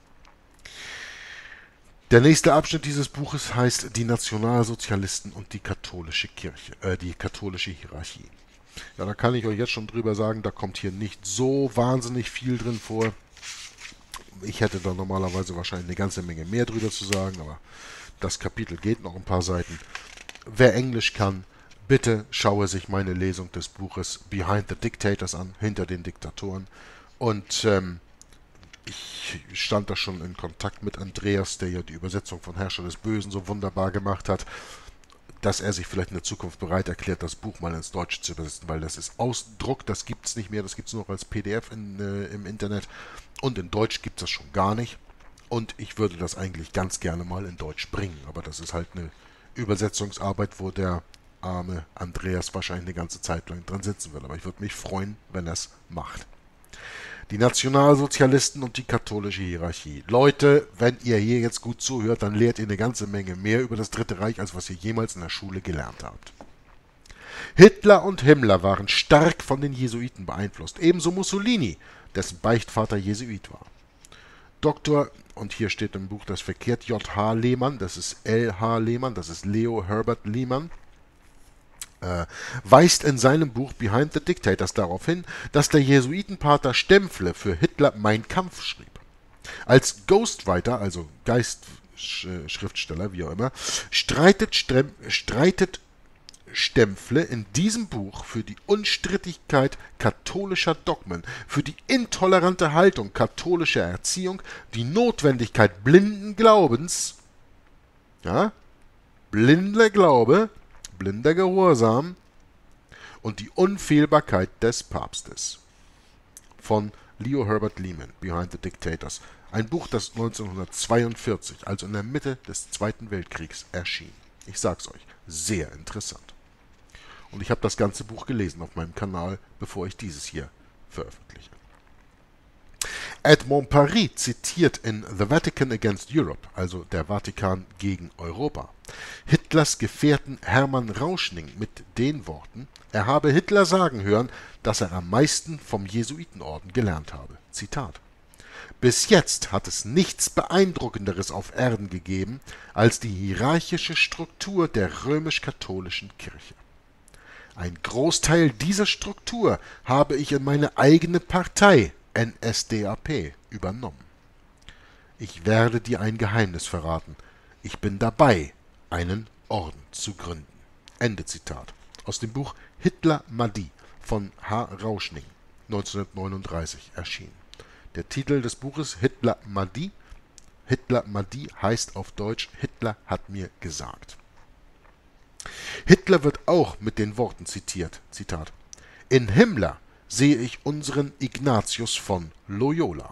Der nächste Abschnitt dieses Buches heißt Die Nationalsozialisten und die katholische Kirche, äh, die katholische Hierarchie. Ja, da kann ich euch jetzt schon drüber sagen, da kommt hier nicht so wahnsinnig viel drin vor. Ich hätte da normalerweise wahrscheinlich eine ganze Menge mehr drüber zu sagen, aber das Kapitel geht noch ein paar Seiten. Wer Englisch kann, bitte schaue sich meine Lesung des Buches Behind the Dictators an, hinter den Diktatoren. Und ähm, ich stand da schon in Kontakt mit Andreas, der ja die Übersetzung von Herrscher des Bösen so wunderbar gemacht hat, dass er sich vielleicht in der Zukunft bereit erklärt, das Buch mal ins Deutsche zu übersetzen, weil das ist Ausdruck, das gibt es nicht mehr, das gibt es nur noch als P D F in, äh, im Internet, und in Deutsch gibt es das schon gar nicht, und ich würde das eigentlich ganz gerne mal in Deutsch bringen, aber das ist halt eine Übersetzungsarbeit, wo der arme Andreas wahrscheinlich eine ganze Zeit lang dran sitzen will. Aber ich würde mich freuen, wenn er es macht. Die Nationalsozialisten und die katholische Hierarchie. Leute, wenn ihr hier jetzt gut zuhört, dann lehrt ihr eine ganze Menge mehr über das Dritte Reich, als was ihr jemals in der Schule gelernt habt. Hitler und Himmler waren stark von den Jesuiten beeinflusst, ebenso Mussolini, dessen Beichtvater Jesuit war. Doktor, und hier steht im Buch das verkehrt, J H Lehmann, das ist L H Lehmann, das ist Leo Herbert Lehmann, äh, weist in seinem Buch Behind the Dictators darauf hin, dass der Jesuitenpater Stempfle für Hitler Mein Kampf schrieb. Als Ghostwriter, also Geistschriftsteller, wie auch immer, streitet, Strem, streitet Stempfle in diesem Buch für die Unstrittigkeit katholischer Dogmen, für die intolerante Haltung katholischer Erziehung, die Notwendigkeit blinden Glaubens, ja, blinder Glaube, blinder Gehorsam und die Unfehlbarkeit des Papstes. Von Leo Herbert Lehmann, Behind the Dictators. Ein Buch, das neunzehnhundertzweiundvierzig, also in der Mitte des Zweiten Weltkriegs, erschien. Ich sag's euch, sehr interessant. Und ich habe das ganze Buch gelesen auf meinem Kanal, bevor ich dieses hier veröffentliche. Edmond Paris zitiert in The Vatican Against Europe, also der Vatikan gegen Europa, Hitlers Gefährten Hermann Rauschning mit den Worten, er habe Hitler sagen hören, dass er am meisten vom Jesuitenorden gelernt habe. Zitat: Bis jetzt hat es nichts Beeindruckenderes auf Erden gegeben als die hierarchische Struktur der römisch-katholischen Kirche. Ein Großteil dieser Struktur habe ich in meine eigene Partei N S D A P übernommen. Ich werde dir ein Geheimnis verraten. Ich bin dabei, einen Orden zu gründen. Ende Zitat. Aus dem Buch Hitler Mahdi von H. Rauschning, neunzehnhundertneununddreißig erschienen. Der Titel des Buches Hitler Mahdi. Hitler Mahdi heißt auf Deutsch Hitler hat mir gesagt. Hitler wird auch mit den Worten zitiert, Zitat: In Himmler sehe ich unseren Ignatius von Loyola.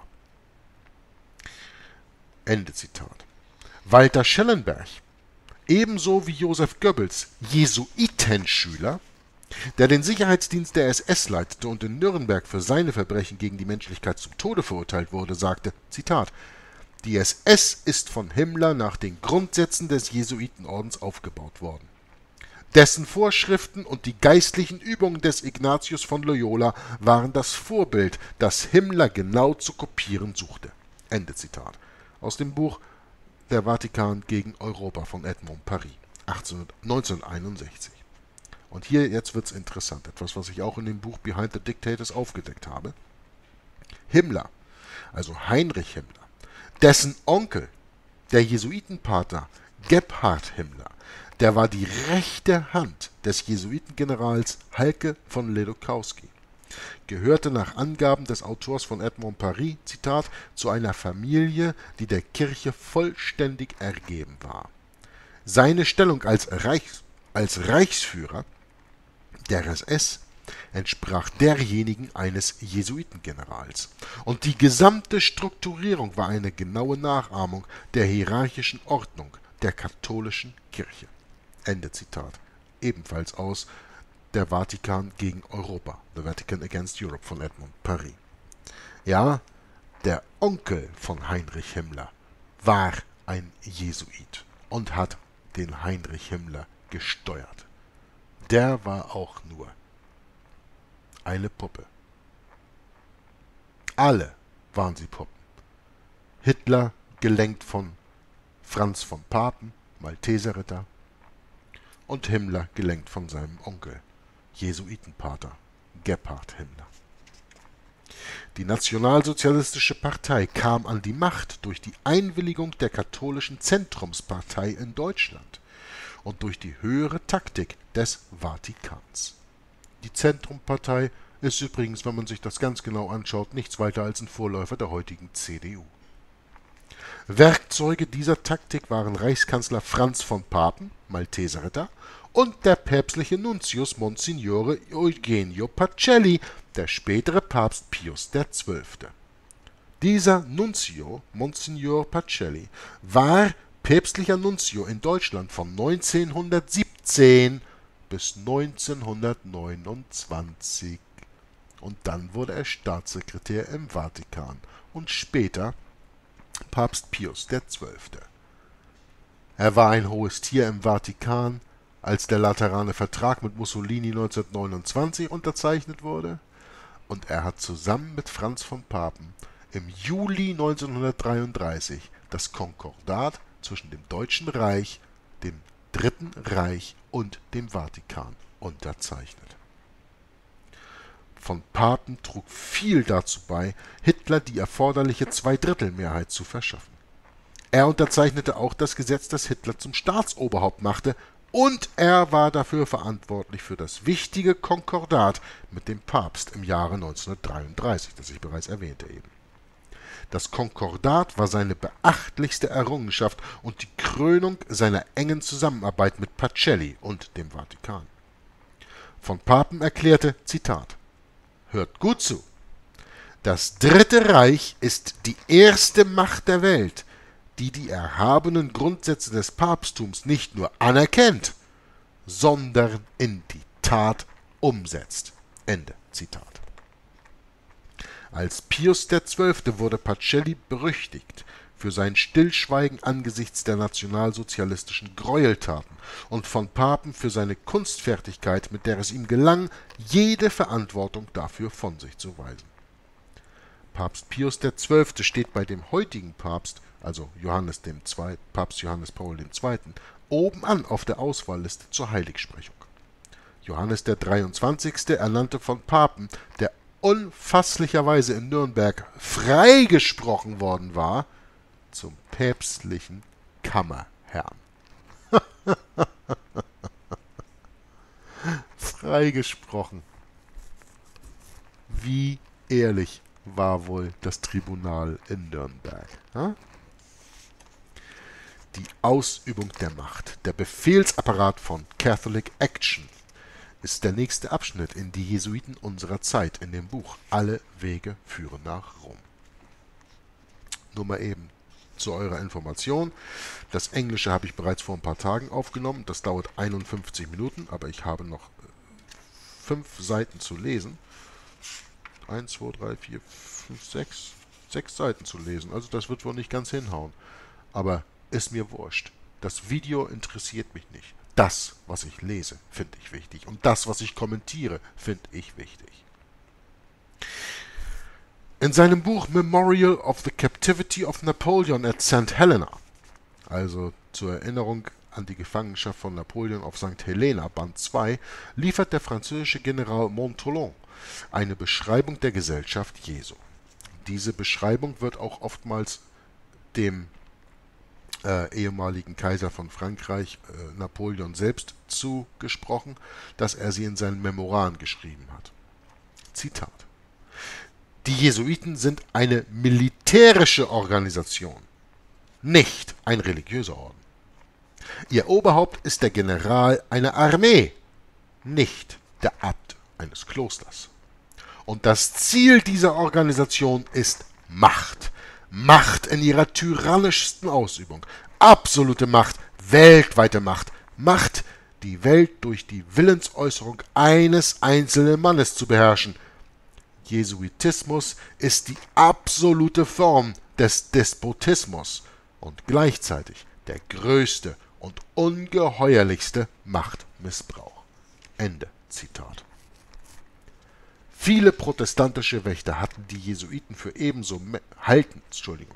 Ende Zitat. Walter Schellenberg, ebenso wie Joseph Goebbels, Jesuitenschüler, der den Sicherheitsdienst der S S leitete und in Nürnberg für seine Verbrechen gegen die Menschlichkeit zum Tode verurteilt wurde, sagte, Zitat: Die S S ist von Himmler nach den Grundsätzen des Jesuitenordens aufgebaut worden. Dessen Vorschriften und die geistlichen Übungen des Ignatius von Loyola waren das Vorbild, das Himmler genau zu kopieren suchte. Ende Zitat. Aus dem Buch Der Vatikan gegen Europa von Edmond Paris, neunzehnhunderteinundsechzig. Und hier jetzt wird's interessant, etwas, was ich auch in dem Buch Behind the Dictators aufgedeckt habe. Himmler, also Heinrich Himmler, dessen Onkel, der Jesuitenpater Gebhard Himmler, der war die rechte Hand des Jesuitengenerals Halke von Ledokowski, gehörte nach Angaben des Autors von Edmond Paris, Zitat, zu einer Familie, die der Kirche vollständig ergeben war. Seine Stellung als, Reichs, als Reichsführer der S S entsprach derjenigen eines Jesuitengenerals. Und die gesamte Strukturierung war eine genaue Nachahmung der hierarchischen Ordnung der katholischen Kirche. Ende Zitat. Ebenfalls aus Der Vatikan gegen Europa, The Vatican Against Europe von Edmond Paris. Ja, der Onkel von Heinrich Himmler war ein Jesuit und hat den Heinrich Himmler gesteuert. Der war auch nur eine Puppe. Alle waren sie Puppen. Hitler gelenkt von Franz von Papen, Malteserritter, und Himmler gelenkt von seinem Onkel, Jesuitenpater Gebhard Himmler. Die Nationalsozialistische Partei kam an die Macht durch die Einwilligung der katholischen Zentrumspartei in Deutschland und durch die höhere Taktik des Vatikans. Die Zentrumpartei ist übrigens, wenn man sich das ganz genau anschaut, nichts weiter als ein Vorläufer der heutigen C D U. Werkzeuge dieser Taktik waren Reichskanzler Franz von Papen, Malteserritter, und der päpstliche Nuntius Monsignore Eugenio Pacelli, der spätere Papst Pius der Zwölfte. Dieser Nunzio, Monsignor Pacelli, war päpstlicher Nunzio in Deutschland von neunzehnhundertsiebzehn bis neunzehnhundertneunundzwanzig. Und dann wurde er Staatssekretär im Vatikan und später Papst Pius der Zwölfte. Er war ein hohes Tier im Vatikan, als der Laterane Vertrag mit Mussolini neunzehnhundertneunundzwanzig unterzeichnet wurde, und er hat zusammen mit Franz von Papen im Juli neunzehnhundertdreiunddreißig das Konkordat zwischen dem Deutschen Reich, dem Dritten Reich und dem Vatikan unterzeichnet. Von Papen trug viel dazu bei, Hitler die erforderliche Zweidrittelmehrheit zu verschaffen. Er unterzeichnete auch das Gesetz, das Hitler zum Staatsoberhaupt machte, und er war dafür verantwortlich für das wichtige Konkordat mit dem Papst im Jahre neunzehnhundertdreiunddreißig, das ich bereits erwähnte eben. Das Konkordat war seine beachtlichste Errungenschaft und die Krönung seiner engen Zusammenarbeit mit Pacelli und dem Vatikan. Von Papen erklärte, Zitat, hört gut zu, das Dritte Reich ist die erste Macht der Welt, die die erhabenen Grundsätze des Papsttums nicht nur anerkennt, sondern in die Tat umsetzt. Ende Zitat. Als Pius der Zwölfte wurde Pacelli berüchtigt für sein Stillschweigen angesichts der nationalsozialistischen Gräueltaten und von Papen für seine Kunstfertigkeit, mit der es ihm gelang, jede Verantwortung dafür von sich zu weisen. Papst Pius der Zwölfte steht bei dem heutigen Papst, also Johannes dem Zweiten, Papst Johannes Paul der Zweite., oben an auf der Auswahlliste zur Heiligsprechung. Johannes der Dreiundzwanzigste ernannte von Papen, der unfasslicherweise in Nürnberg freigesprochen worden war, zum päpstlichen Kammerherrn. Freigesprochen. Wie ehrlich war wohl das Tribunal in Nürnberg? Hm? Die Ausübung der Macht, der Befehlsapparat von Catholic Action, ist der nächste Abschnitt in die Jesuiten unserer Zeit in dem Buch Alle Wege führen nach Rom. Nur mal eben zu eurer Information. Das Englische habe ich bereits vor ein paar Tagen aufgenommen. Das dauert einundfünfzig Minuten, aber ich habe noch fünf Seiten zu lesen. Eins, zwei, drei, vier, fünf, sechs. Sechs Seiten zu lesen. Also das wird wohl nicht ganz hinhauen. Aber ist mir wurscht. Das Video interessiert mich nicht. Das, was ich lese, finde ich wichtig. Und das, was ich kommentiere, finde ich wichtig. In seinem Buch Memorial of the Captivity of Napoleon at Saint Helena, also zur Erinnerung an die Gefangenschaft von Napoleon auf Sankt Helena, Band zwei, liefert der französische General Montholon eine Beschreibung der Gesellschaft Jesu. Diese Beschreibung wird auch oftmals dem Äh, ehemaligen Kaiser von Frankreich, äh, Napoleon selbst, zugesprochen, dass er sie in seinen Memoiren geschrieben hat. Zitat: Die Jesuiten sind eine militärische Organisation, nicht ein religiöser Orden. Ihr Oberhaupt ist der General einer Armee, nicht der Abt eines Klosters. Und das Ziel dieser Organisation ist Macht. Macht in ihrer tyrannischsten Ausübung, absolute Macht, weltweite Macht, Macht, die Welt durch die Willensäußerung eines einzelnen Mannes zu beherrschen. Jesuitismus ist die absolute Form des Despotismus und gleichzeitig der größte und ungeheuerlichste Machtmissbrauch. Ende Zitat. Viele protestantische Wächter hatten die Jesuiten für ebenso halten, Entschuldigung.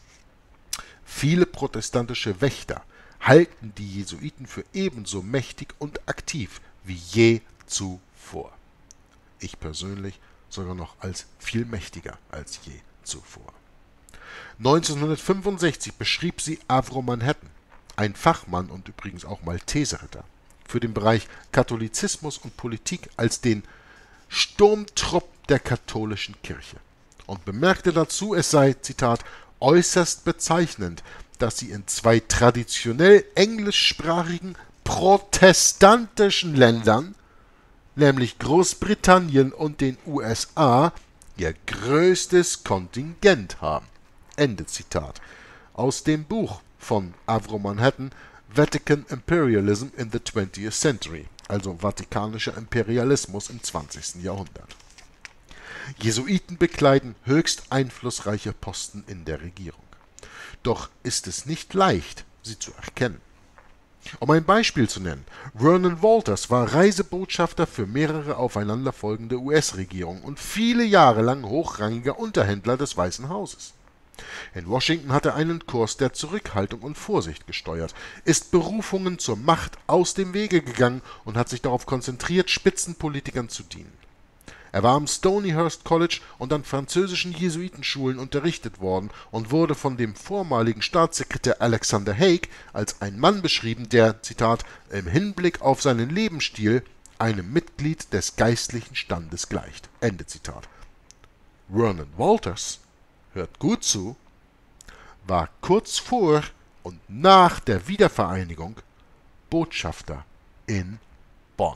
Viele protestantische Wächter halten die Jesuiten für ebenso mächtig und aktiv wie je zuvor. Ich persönlich sogar noch als viel mächtiger als je zuvor. neunzehnhundertfünfundsechzig beschrieb sie Avro Manhattan, ein Fachmann und übrigens auch Malteserritter, für den Bereich Katholizismus und Politik als den Sturmtrupp der katholischen Kirche und bemerkte dazu, es sei, Zitat, äußerst bezeichnend, dass sie in zwei traditionell englischsprachigen protestantischen Ländern, nämlich Großbritannien und den U S A, ihr größtes Kontingent haben. Ende Zitat. Aus dem Buch von Avro Manhattan Vatican Imperialism in the twentieth Century, also Vatikanischer Imperialismus im zwanzigsten Jahrhundert. Jesuiten bekleiden höchst einflussreiche Posten in der Regierung. Doch ist es nicht leicht, sie zu erkennen. Um ein Beispiel zu nennen: Vernon Walters war Reisebotschafter für mehrere aufeinanderfolgende U S-Regierungen und viele Jahre lang hochrangiger Unterhändler des Weißen Hauses. In Washington hat er einen Kurs der Zurückhaltung und Vorsicht gesteuert, ist Berufungen zur Macht aus dem Wege gegangen und hat sich darauf konzentriert, Spitzenpolitikern zu dienen. Er war am Stonyhurst College und an französischen Jesuitenschulen unterrichtet worden und wurde von dem vormaligen Staatssekretär Alexander Haig als ein Mann beschrieben, der, Zitat, im Hinblick auf seinen Lebensstil einem Mitglied des geistlichen Standes gleicht. Ende Zitat. Vernon Walters, hört gut zu, war kurz vor und nach der Wiedervereinigung Botschafter in Bonn.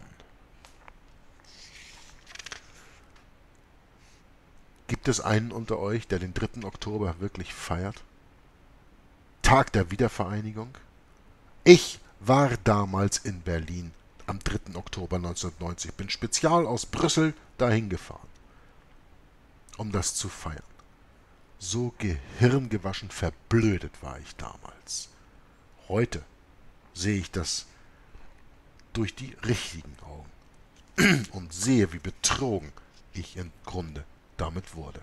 Gibt es einen unter euch, der den dritten Oktober wirklich feiert? Tag der Wiedervereinigung? Ich war damals in Berlin am dritten Oktober neunzehnhundertneunzig, bin spezial aus Brüssel dahin gefahren, um das zu feiern. So gehirngewaschen verblödet war ich damals. Heute sehe ich das durch die richtigen Augen und sehe, wie betrogen ich im Grunde damit wurde.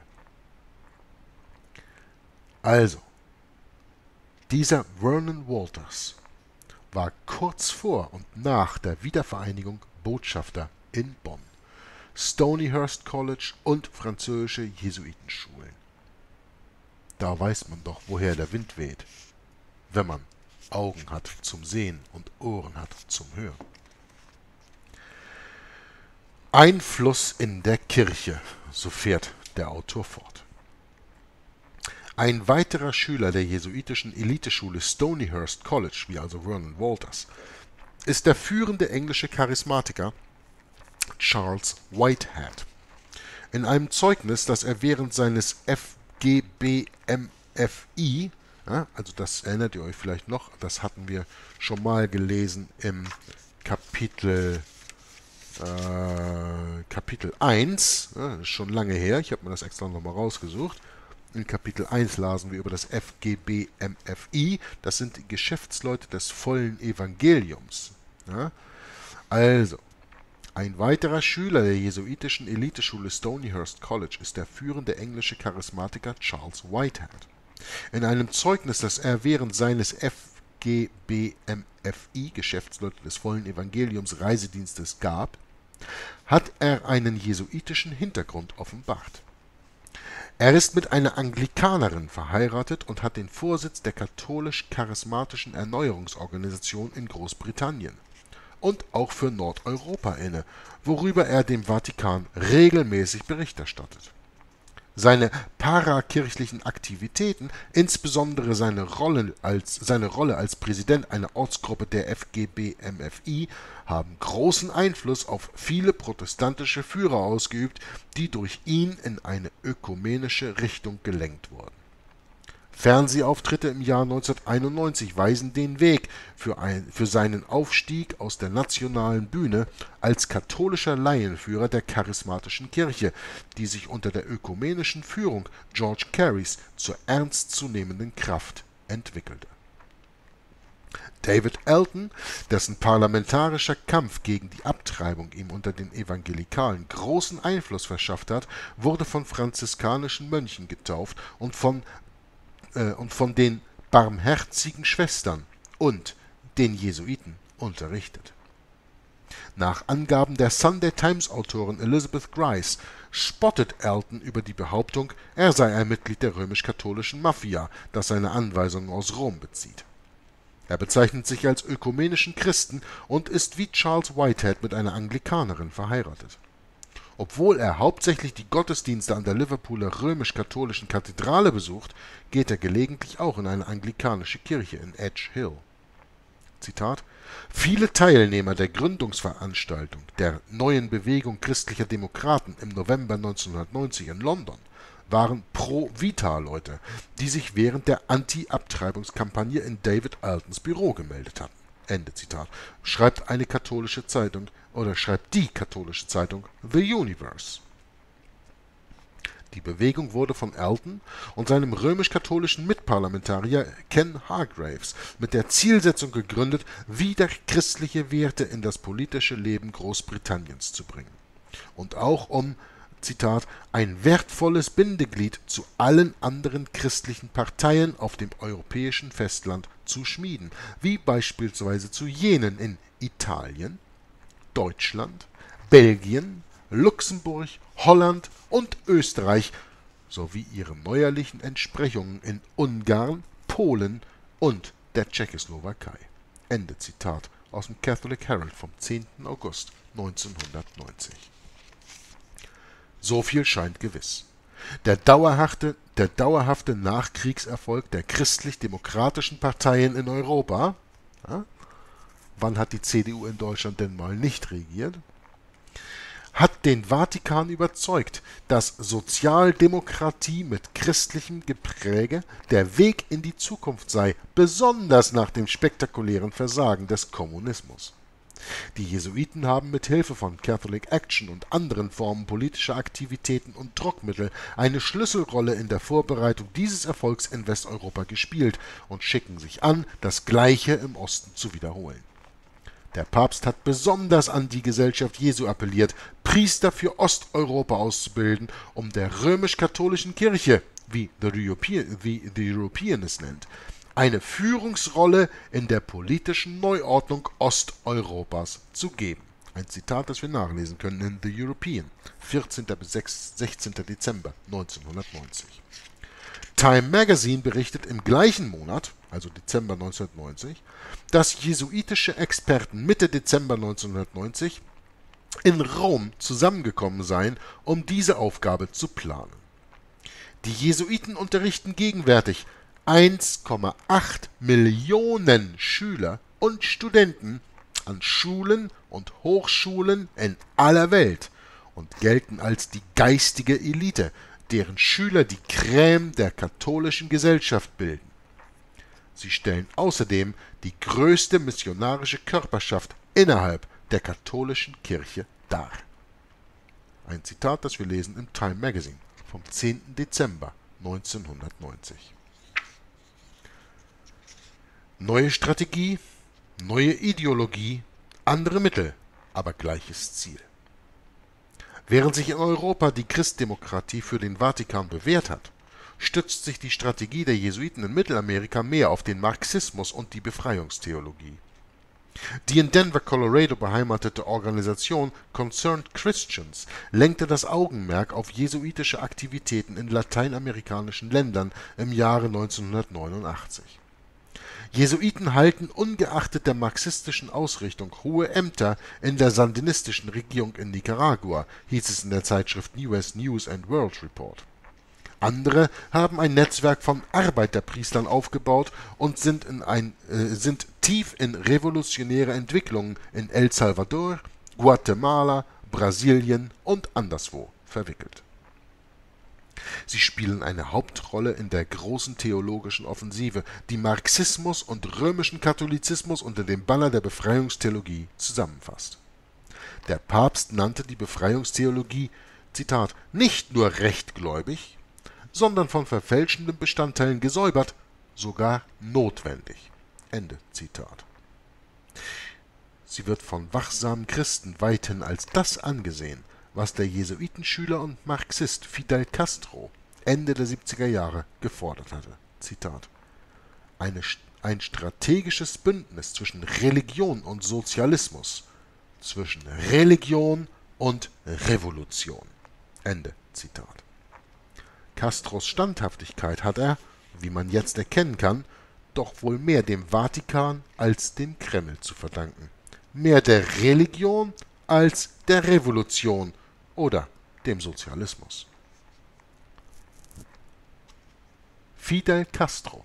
Also, dieser Vernon Walters war kurz vor und nach der Wiedervereinigung Botschafter in Bonn, Stonyhurst College und französische Jesuitenschulen. Da weiß man doch, woher der Wind weht, wenn man Augen hat zum Sehen und Ohren hat zum Hören. Einfluss in der Kirche, so fährt der Autor fort. Ein weiterer Schüler der jesuitischen Eliteschule Stonyhurst College, wie also Vernon Walters, ist der führende englische Charismatiker Charles Whitehead. In einem Zeugnis, das er während seines F G B M F I, ja, also das erinnert ihr euch vielleicht noch, das hatten wir schon mal gelesen im Kapitel Äh, Kapitel eins, ja, das ist schon lange her, ich habe mir das extra nochmal rausgesucht. In Kapitel eins lasen wir über das F G B M F I, das sind die Geschäftsleute des vollen Evangeliums. Ja. Also, ein weiterer Schüler der jesuitischen Eliteschule Stonyhurst College ist der führende englische Charismatiker Charles Whitehead. In einem Zeugnis, das er während seines F G B M F I, Geschäftsleute des vollen Evangeliums Reisedienstes, gab, hat er einen jesuitischen Hintergrund offenbart. Er ist mit einer Anglikanerin verheiratet und hat den Vorsitz der katholisch-charismatischen Erneuerungsorganisation in Großbritannien und auch für Nordeuropa inne, worüber er dem Vatikan regelmäßig Bericht erstattet. Seine parakirchlichen Aktivitäten, insbesondere seine Rolle als, seine Rolle als Präsident einer Ortsgruppe der F G B M F I, haben großen Einfluss auf viele protestantische Führer ausgeübt, die durch ihn in eine ökumenische Richtung gelenkt wurden. Fernsehauftritte im Jahr neunzehnhunderteinundneunzig weisen den Weg für, ein, für seinen Aufstieg aus der nationalen Bühne als katholischer Laienführer der charismatischen Kirche, die sich unter der ökumenischen Führung George Carys zur ernstzunehmenden Kraft entwickelte. David Elton, dessen parlamentarischer Kampf gegen die Abtreibung ihm unter den Evangelikalen großen Einfluss verschafft hat, wurde von franziskanischen Mönchen getauft und von und von den Barmherzigen Schwestern und den Jesuiten unterrichtet. Nach Angaben der Sunday Times Autorin Elizabeth Grice spottet Elton über die Behauptung, er sei ein Mitglied der römisch-katholischen Mafia, das seine Anweisungen aus Rom bezieht. Er bezeichnet sich als ökumenischen Christen und ist wie Charles Whitehead mit einer Anglikanerin verheiratet. Obwohl er hauptsächlich die Gottesdienste an der Liverpooler römisch-katholischen Kathedrale besucht, geht er gelegentlich auch in eine anglikanische Kirche in Edge Hill. Zitat: Viele Teilnehmer der Gründungsveranstaltung der Neuen Bewegung christlicher Demokraten im November neunzehnhundertneunzig in London waren Pro-Vita-Leute, die sich während der Anti-Abtreibungskampagne in David Altons Büro gemeldet hatten. Ende Zitat. Schreibt eine katholische Zeitung oder schreibt die katholische Zeitung The Universe. Die Bewegung wurde von Alton und seinem römisch-katholischen Mitparlamentarier Ken Hargraves mit der Zielsetzung gegründet, wieder christliche Werte in das politische Leben Großbritanniens zu bringen. Und auch um, Zitat, ein wertvolles Bindeglied zu allen anderen christlichen Parteien auf dem europäischen Festland zu schmieden, wie beispielsweise zu jenen in Italien, Deutschland, Belgien, Luxemburg, Holland und Österreich sowie ihre neuerlichen Entsprechungen in Ungarn, Polen und der Tschechoslowakei. Ende Zitat aus dem Catholic Herald vom zehnten August neunzehnhundertneunzig. So viel scheint gewiss. Der dauerhafte, der dauerhafte Nachkriegserfolg der christlich-demokratischen Parteien in Europa, ja, wann hat die C D U in Deutschland denn mal nicht regiert, hat den Vatikan überzeugt, dass Sozialdemokratie mit christlichem Gepräge der Weg in die Zukunft sei, besonders nach dem spektakulären Versagen des Kommunismus. Die Jesuiten haben mit Hilfe von Catholic Action und anderen Formen politischer Aktivitäten und Druckmittel eine Schlüsselrolle in der Vorbereitung dieses Erfolgs in Westeuropa gespielt und schicken sich an, das Gleiche im Osten zu wiederholen. Der Papst hat besonders an die Gesellschaft Jesu appelliert, Priester für Osteuropa auszubilden, um der römisch-katholischen Kirche, wie The European, wie The European es nennt, eine Führungsrolle in der politischen Neuordnung Osteuropas zu geben. Ein Zitat, das wir nachlesen können in The European, vierzehnten bis sechzehnten Dezember neunzehnhundertneunzig. Time Magazine berichtet im gleichen Monat, also Dezember neunzehnhundertneunzig, dass jesuitische Experten Mitte Dezember neunzehnhundertneunzig in Rom zusammengekommen seien, um diese Aufgabe zu planen. Die Jesuiten unterrichten gegenwärtig eins Komma acht Millionen Schüler und Studenten an Schulen und Hochschulen in aller Welt und gelten als die geistige Elite, deren Schüler die Crème der katholischen Gesellschaft bilden. Sie stellen außerdem die größte missionarische Körperschaft innerhalb der katholischen Kirche dar. Ein Zitat, das wir lesen im Time Magazine vom zehnten Dezember neunzehnhundertneunzig. Neue Strategie, neue Ideologie, andere Mittel, aber gleiches Ziel. Während sich in Europa die Christdemokratie für den Vatikan bewährt hat, stützt sich die Strategie der Jesuiten in Mittelamerika mehr auf den Marxismus und die Befreiungstheologie. Die in Denver, Colorado beheimatete Organisation Concerned Christians lenkte das Augenmerk auf jesuitische Aktivitäten in lateinamerikanischen Ländern im Jahre neunzehnhundertneunundachtzig. Jesuiten halten ungeachtet der marxistischen Ausrichtung hohe Ämter in der sandinistischen Regierung in Nicaragua, hieß es in der Zeitschrift U S News and World Report. Andere haben ein Netzwerk von Arbeiterpriestern aufgebaut und sind, in ein, äh, sind tief in revolutionäre Entwicklungen in El Salvador, Guatemala, Brasilien und anderswo verwickelt. Sie spielen eine Hauptrolle in der großen theologischen Offensive, die Marxismus und römischen Katholizismus unter dem Banner der Befreiungstheologie zusammenfasst. Der Papst nannte die Befreiungstheologie, Zitat, nicht nur rechtgläubig, sondern von verfälschenden Bestandteilen gesäubert, sogar notwendig. Ende Zitat. Sie wird von wachsamen Christen weithin als das angesehen, was der Jesuitenschüler und Marxist Fidel Castro Ende der siebziger Jahre gefordert hatte. Zitat: Eine, ein strategisches Bündnis zwischen Religion und Sozialismus, zwischen Religion und Revolution. Ende Zitat. Castros Standhaftigkeit hat er, wie man jetzt erkennen kann, doch wohl mehr dem Vatikan als dem Kreml zu verdanken. Mehr der Religion als der Revolution oder dem Sozialismus. Fidel Castro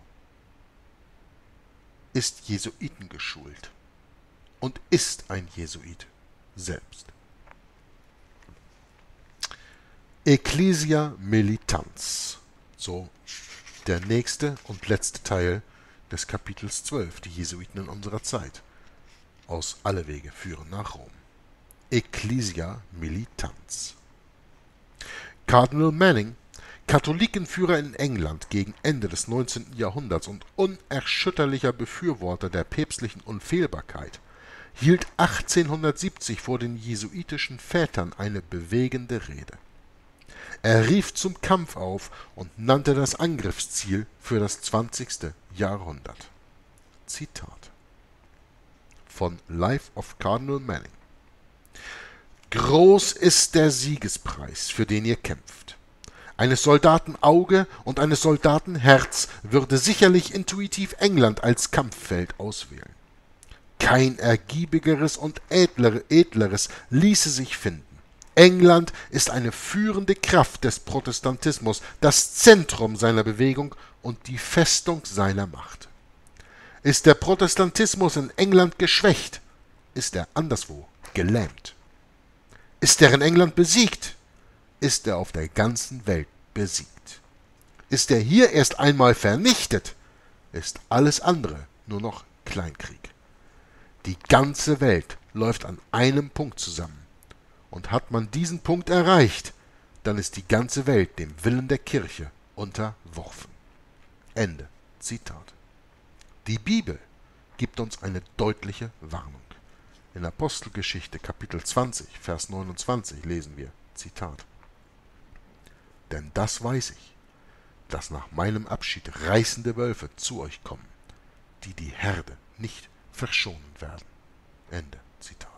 ist Jesuitengeschult und ist ein Jesuit selbst. Ecclesia Militans. So der nächste und letzte Teil des Kapitels zwölf, die Jesuiten in unserer Zeit. Aus Alle Wege führen nach Rom. Ecclesia Militans. Cardinal Manning, Katholikenführer in England gegen Ende des neunzehnten Jahrhunderts und unerschütterlicher Befürworter der päpstlichen Unfehlbarkeit, hielt achtzehnhundertsiebzig vor den jesuitischen Vätern eine bewegende Rede. Er rief zum Kampf auf und nannte das Angriffsziel für das zwanzigste Jahrhundert. Zitat von Life of Cardinal Manning. Groß ist der Siegespreis, für den ihr kämpft. Eines Soldaten Auge und eines Soldaten Herz würde sicherlich intuitiv England als Kampffeld auswählen. Kein ergiebigeres und edlere, edleres ließe sich finden. England ist eine führende Kraft des Protestantismus, das Zentrum seiner Bewegung und die Festung seiner Macht. Ist der Protestantismus in England geschwächt, ist er anderswo gelähmt. Ist er in England besiegt, ist er auf der ganzen Welt besiegt. Ist er hier erst einmal vernichtet, ist alles andere nur noch Kleinkrieg. Die ganze Welt läuft an einem Punkt zusammen. Und hat man diesen Punkt erreicht, dann ist die ganze Welt dem Willen der Kirche unterworfen. Ende Zitat. Die Bibel gibt uns eine deutliche Warnung. In Apostelgeschichte Kapitel zwanzig, Vers neunundzwanzig lesen wir, Zitat: Denn das weiß ich, dass nach meinem Abschied reißende Wölfe zu euch kommen, die die Herde nicht verschonen werden. Ende Zitat.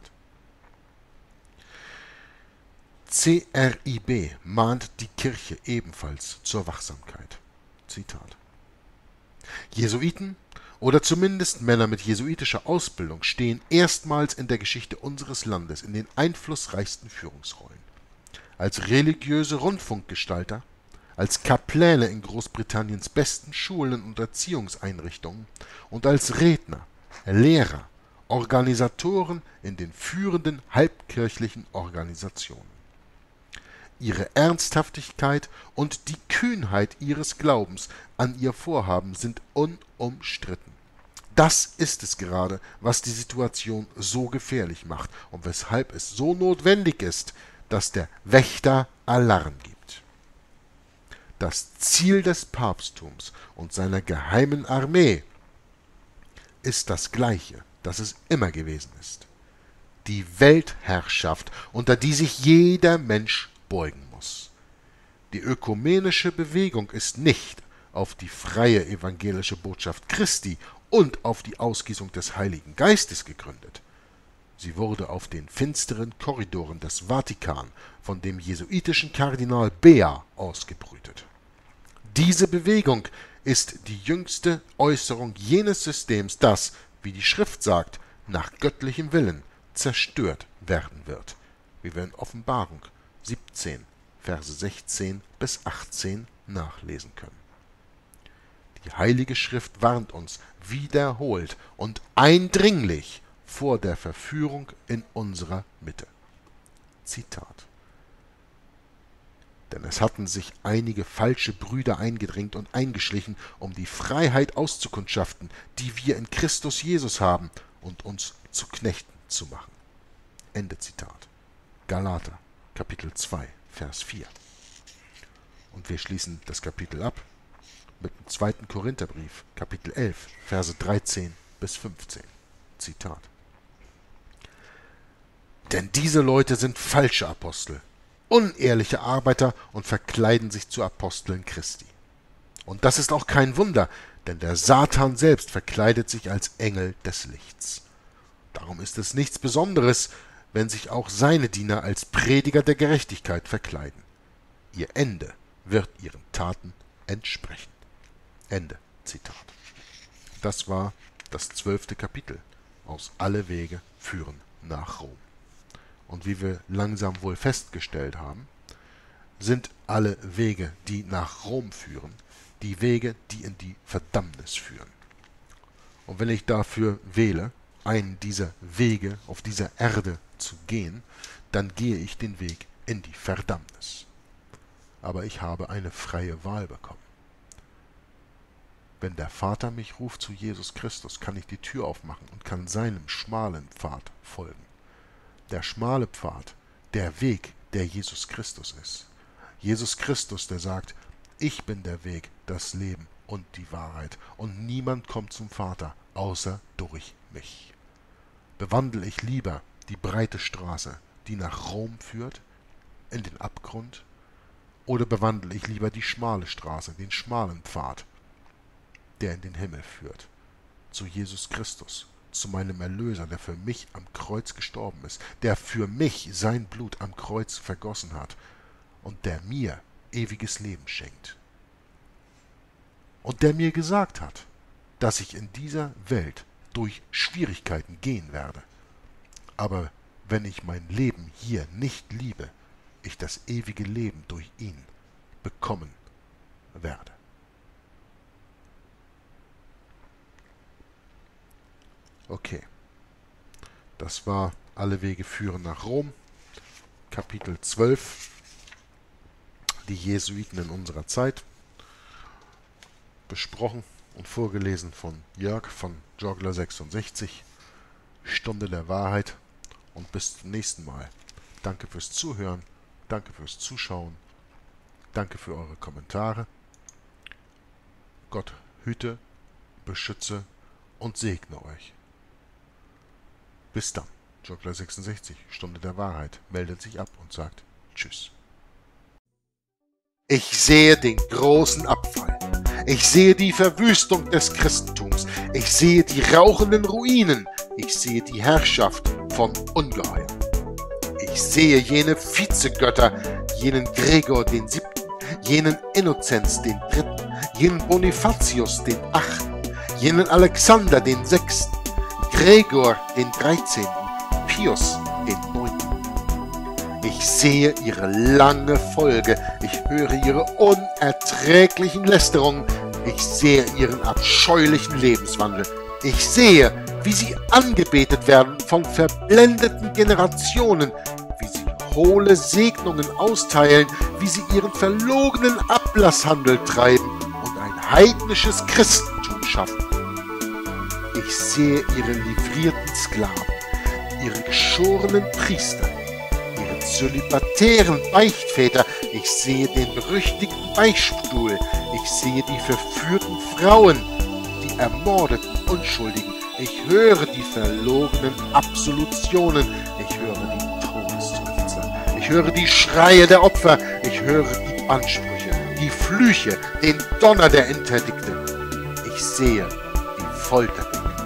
C R I B mahnt die Kirche ebenfalls zur Wachsamkeit. Zitat: Jesuiten oder zumindest Männer mit jesuitischer Ausbildung stehen erstmals in der Geschichte unseres Landes in den einflussreichsten Führungsrollen. Als religiöse Rundfunkgestalter, als Kapläne in Großbritanniens besten Schulen und Erziehungseinrichtungen und als Redner, Lehrer, Organisatoren in den führenden halbkirchlichen Organisationen. Ihre Ernsthaftigkeit und die Kühnheit ihres Glaubens an ihr Vorhaben sind unumstritten. Das ist es gerade, was die Situation so gefährlich macht und weshalb es so notwendig ist, dass der Wächter Alarm gibt. Das Ziel des Papsttums und seiner geheimen Armee ist das gleiche, das es immer gewesen ist: die Weltherrschaft, unter die sich jeder Mensch beugen muss. Die ökumenische Bewegung ist nicht auf die freie evangelische Botschaft Christi und auf die Ausgießung des Heiligen Geistes gegründet. Sie wurde auf den finsteren Korridoren des Vatikan von dem jesuitischen Kardinal Bea ausgebrütet. Diese Bewegung ist die jüngste Äußerung jenes Systems, das, wie die Schrift sagt, nach göttlichem Willen zerstört werden wird, wie wir in Offenbarung siebzehn, Verse sechzehn bis achtzehn nachlesen können. Die Heilige Schrift warnt uns wiederholt und eindringlich vor der Verführung in unserer Mitte. Zitat: Denn es hatten sich einige falsche Brüder eingedrängt und eingeschlichen, um die Freiheit auszukundschaften, die wir in Christus Jesus haben, und uns zu Knechten zu machen. Ende Zitat. Galater, Kapitel zwei, Vers vier. Und wir schließen das Kapitel ab mit dem zweiten Korintherbrief, Kapitel elf, Verse dreizehn bis fünfzehn. Zitat: Denn diese Leute sind falsche Apostel, unehrliche Arbeiter und verkleiden sich zu Aposteln Christi. Und das ist auch kein Wunder, denn der Satan selbst verkleidet sich als Engel des Lichts. Darum ist es nichts Besonderes, wenn sich auch seine Diener als Prediger der Gerechtigkeit verkleiden. Ihr Ende wird ihren Taten entsprechen. Ende Zitat. Das war das zwölfte Kapitel aus Alle Wege führen nach Rom. Und wie wir langsam wohl festgestellt haben, sind alle Wege, die nach Rom führen, die Wege, die in die Verdammnis führen. Und wenn ich dafür wähle, einen dieser Wege auf dieser Erde zu gehen, dann gehe ich den Weg in die Verdammnis. aber ich habe eine freie Wahl bekommen. Wenn der Vater mich ruft zu Jesus Christus, kann ich die Tür aufmachen und kann seinem schmalen Pfad folgen. Der schmale Pfad, der Weg, der Jesus Christus ist. Jesus Christus, der sagt, ich bin der Weg, das Leben und die Wahrheit, und niemand kommt zum Vater, außer durch mich. Bewandle ich lieber die breite Straße, die nach Rom führt, in den Abgrund, oder bewandle ich lieber die schmale Straße, den schmalen Pfad, der in den Himmel führt, zu Jesus Christus, zu meinem Erlöser, der für mich am Kreuz gestorben ist, der für mich sein Blut am Kreuz vergossen hat und der mir ewiges Leben schenkt. Und der mir gesagt hat, dass ich in dieser Welt durch Schwierigkeiten gehen werde. Aber wenn ich mein Leben hier nicht liebe, ich das ewige Leben durch ihn bekommen werde. Okay, das war Alle Wege führen nach Rom, Kapitel zwölf, die Jesuiten in unserer Zeit, besprochen und vorgelesen von Jörg von Joggler sechsundsechzig, Stunde der Wahrheit, und bis zum nächsten Mal. Danke fürs Zuhören, danke fürs Zuschauen, danke für eure Kommentare. Gott hüte, beschütze und segne euch. Bis dann. Joggler sechsundsechzig, Stunde der Wahrheit, meldet sich ab und sagt Tschüss. Ich sehe den großen Abfall. Ich sehe die Verwüstung des Christentums. Ich sehe die rauchenden Ruinen. Ich sehe die Herrschaft von Ungeheuern. Ich sehe jene Vizegötter, jenen Gregor den Siebten, jenen Innozenz den Dritten, jenen Bonifatius den Achten, jenen Alexander den Sechsten, Gregor den Dreizehnten, Pius den Neunten. Ich sehe ihre lange Folge, ich höre ihre unerträglichen Lästerungen, ich sehe ihren abscheulichen Lebenswandel. Ich sehe, wie sie angebetet werden von verblendeten Generationen, wie sie hohle Segnungen austeilen, wie sie ihren verlogenen Ablasshandel treiben und ein heidnisches Christentum schaffen. Ich sehe ihre livrierten Sklaven, ihre geschorenen Priester, ihre zölibatären Beichtväter. Ich sehe den berüchtigten Beichtstuhl. Ich sehe die verführten Frauen, die ermordeten Unschuldigen. Ich höre die verlogenen Absolutionen. Ich höre die Todesseufzer. Ich höre die Schreie der Opfer. Ich höre die Bannsprüche, die Flüche, den Donner der Interdikte. Ich sehe die Folter.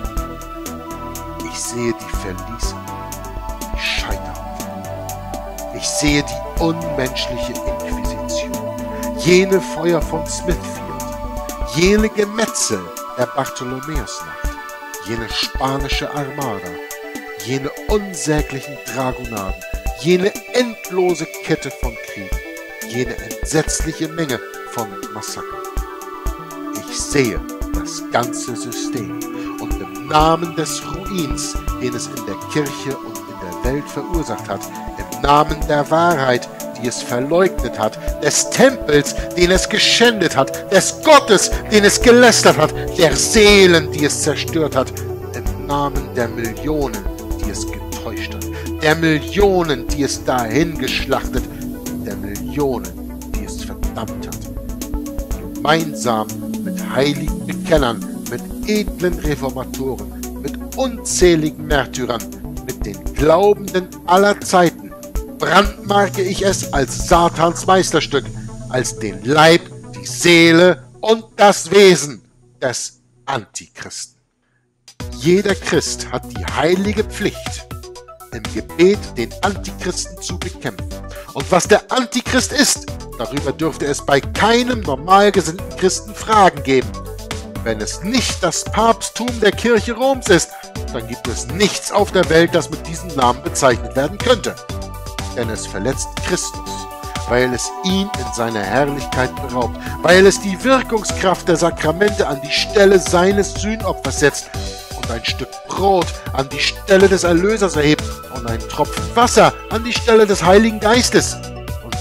Ich sehe die Verliese, die Scheiterhaufen. Ich sehe die unmenschliche Inquisition, jene Feuer von Smithfield, jene Gemetzel der Bartholomäusnacht, jene spanische Armada, jene unsäglichen Dragonaden, jene endlose Kette von Kriegen, jene entsetzliche Menge von Massakern. Ich sehe das ganze System. Und im Namen des Ruins, den es in der Kirche und in der Welt verursacht hat, im Namen der Wahrheit, die es verleugnet hat, des Tempels, den es geschändet hat, des Gottes, den es gelästert hat, der Seelen, die es zerstört hat, im Namen der Millionen, die es getäuscht hat, der Millionen, die es dahingeschlachtet, der Millionen, die es verdammt hat. Gemeinsam mit heiligen Bekennern, mit edlen Reformatoren, mit unzähligen Märtyrern, mit den Glaubenden aller Zeiten, brandmarke ich es als Satans Meisterstück, als den Leib, die Seele und das Wesen des Antichristen. Jeder Christ hat die heilige Pflicht, im Gebet den Antichristen zu bekämpfen. Und was der Antichrist ist, darüber dürfte es bei keinem normal gesinnten Christen Fragen geben. Wenn es nicht das Papsttum der Kirche Roms ist, dann gibt es nichts auf der Welt, das mit diesem Namen bezeichnet werden könnte. Denn es verletzt Christus, weil es ihn in seiner Herrlichkeit beraubt, weil es die Wirkungskraft der Sakramente an die Stelle seines Sühnopfers setzt und ein Stück Brot an die Stelle des Erlösers erhebt und ein Tropfen Wasser an die Stelle des Heiligen Geistes und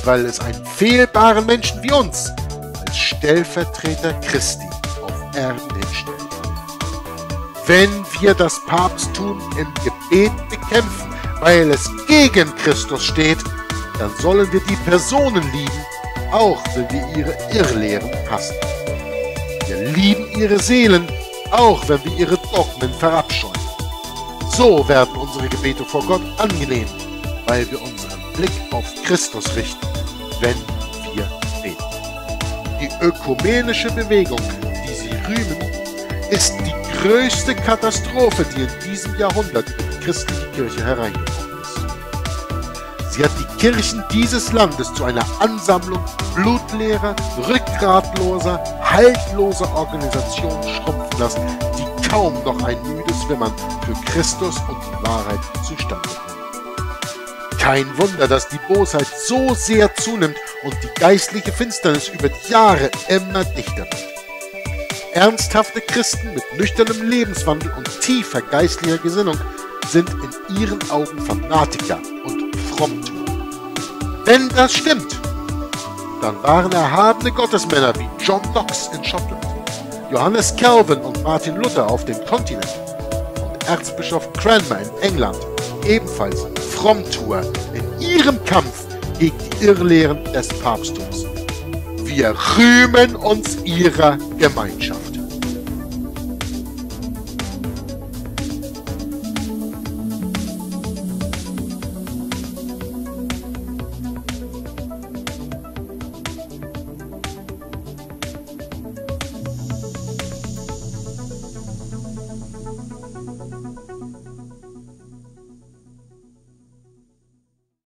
weil es einen fehlbaren Menschen wie uns als Stellvertreter Christi auf Erden hinstellt. Wenn wir das Papsttum im Gebet bekämpfen, weil es gegen Christus steht, dann sollen wir die Personen lieben, auch wenn wir ihre Irrlehren hassen. Wir lieben ihre Seelen, auch wenn wir ihre Dogmen verabscheuen. So werden unsere Gebete vor Gott angenehm, weil wir unseren Blick auf Christus richten, wenn wir beten. Die ökumenische Bewegung, die sie rühmen, ist die größte Katastrophe, die in diesem Jahrhundert über die christliche Kirche hereingekommen ist. Sie hat die Kirchen dieses Landes zu einer Ansammlung blutleerer, rückgratloser, haltloser Organisationen schrumpfen lassen, die kaum noch ein müdes Wimmern für Christus und die Wahrheit zustande bringen. Kein Wunder, dass die Bosheit so sehr zunimmt und die geistliche Finsternis über die Jahre immer dichter wird. Ernsthafte Christen mit nüchternem Lebenswandel und tiefer geistlicher Gesinnung sind in ihren Augen Fanatiker und Frommtuer. Wenn das stimmt, dann waren erhabene Gottesmänner wie John Knox in Schottland, Johannes Calvin und Martin Luther auf dem Kontinent und Erzbischof Cranmer in England ebenfalls Frommtuer in ihrem Kampf gegen die Irrlehren des Papsttums. Wir rühmen uns ihrer Gemeinschaft.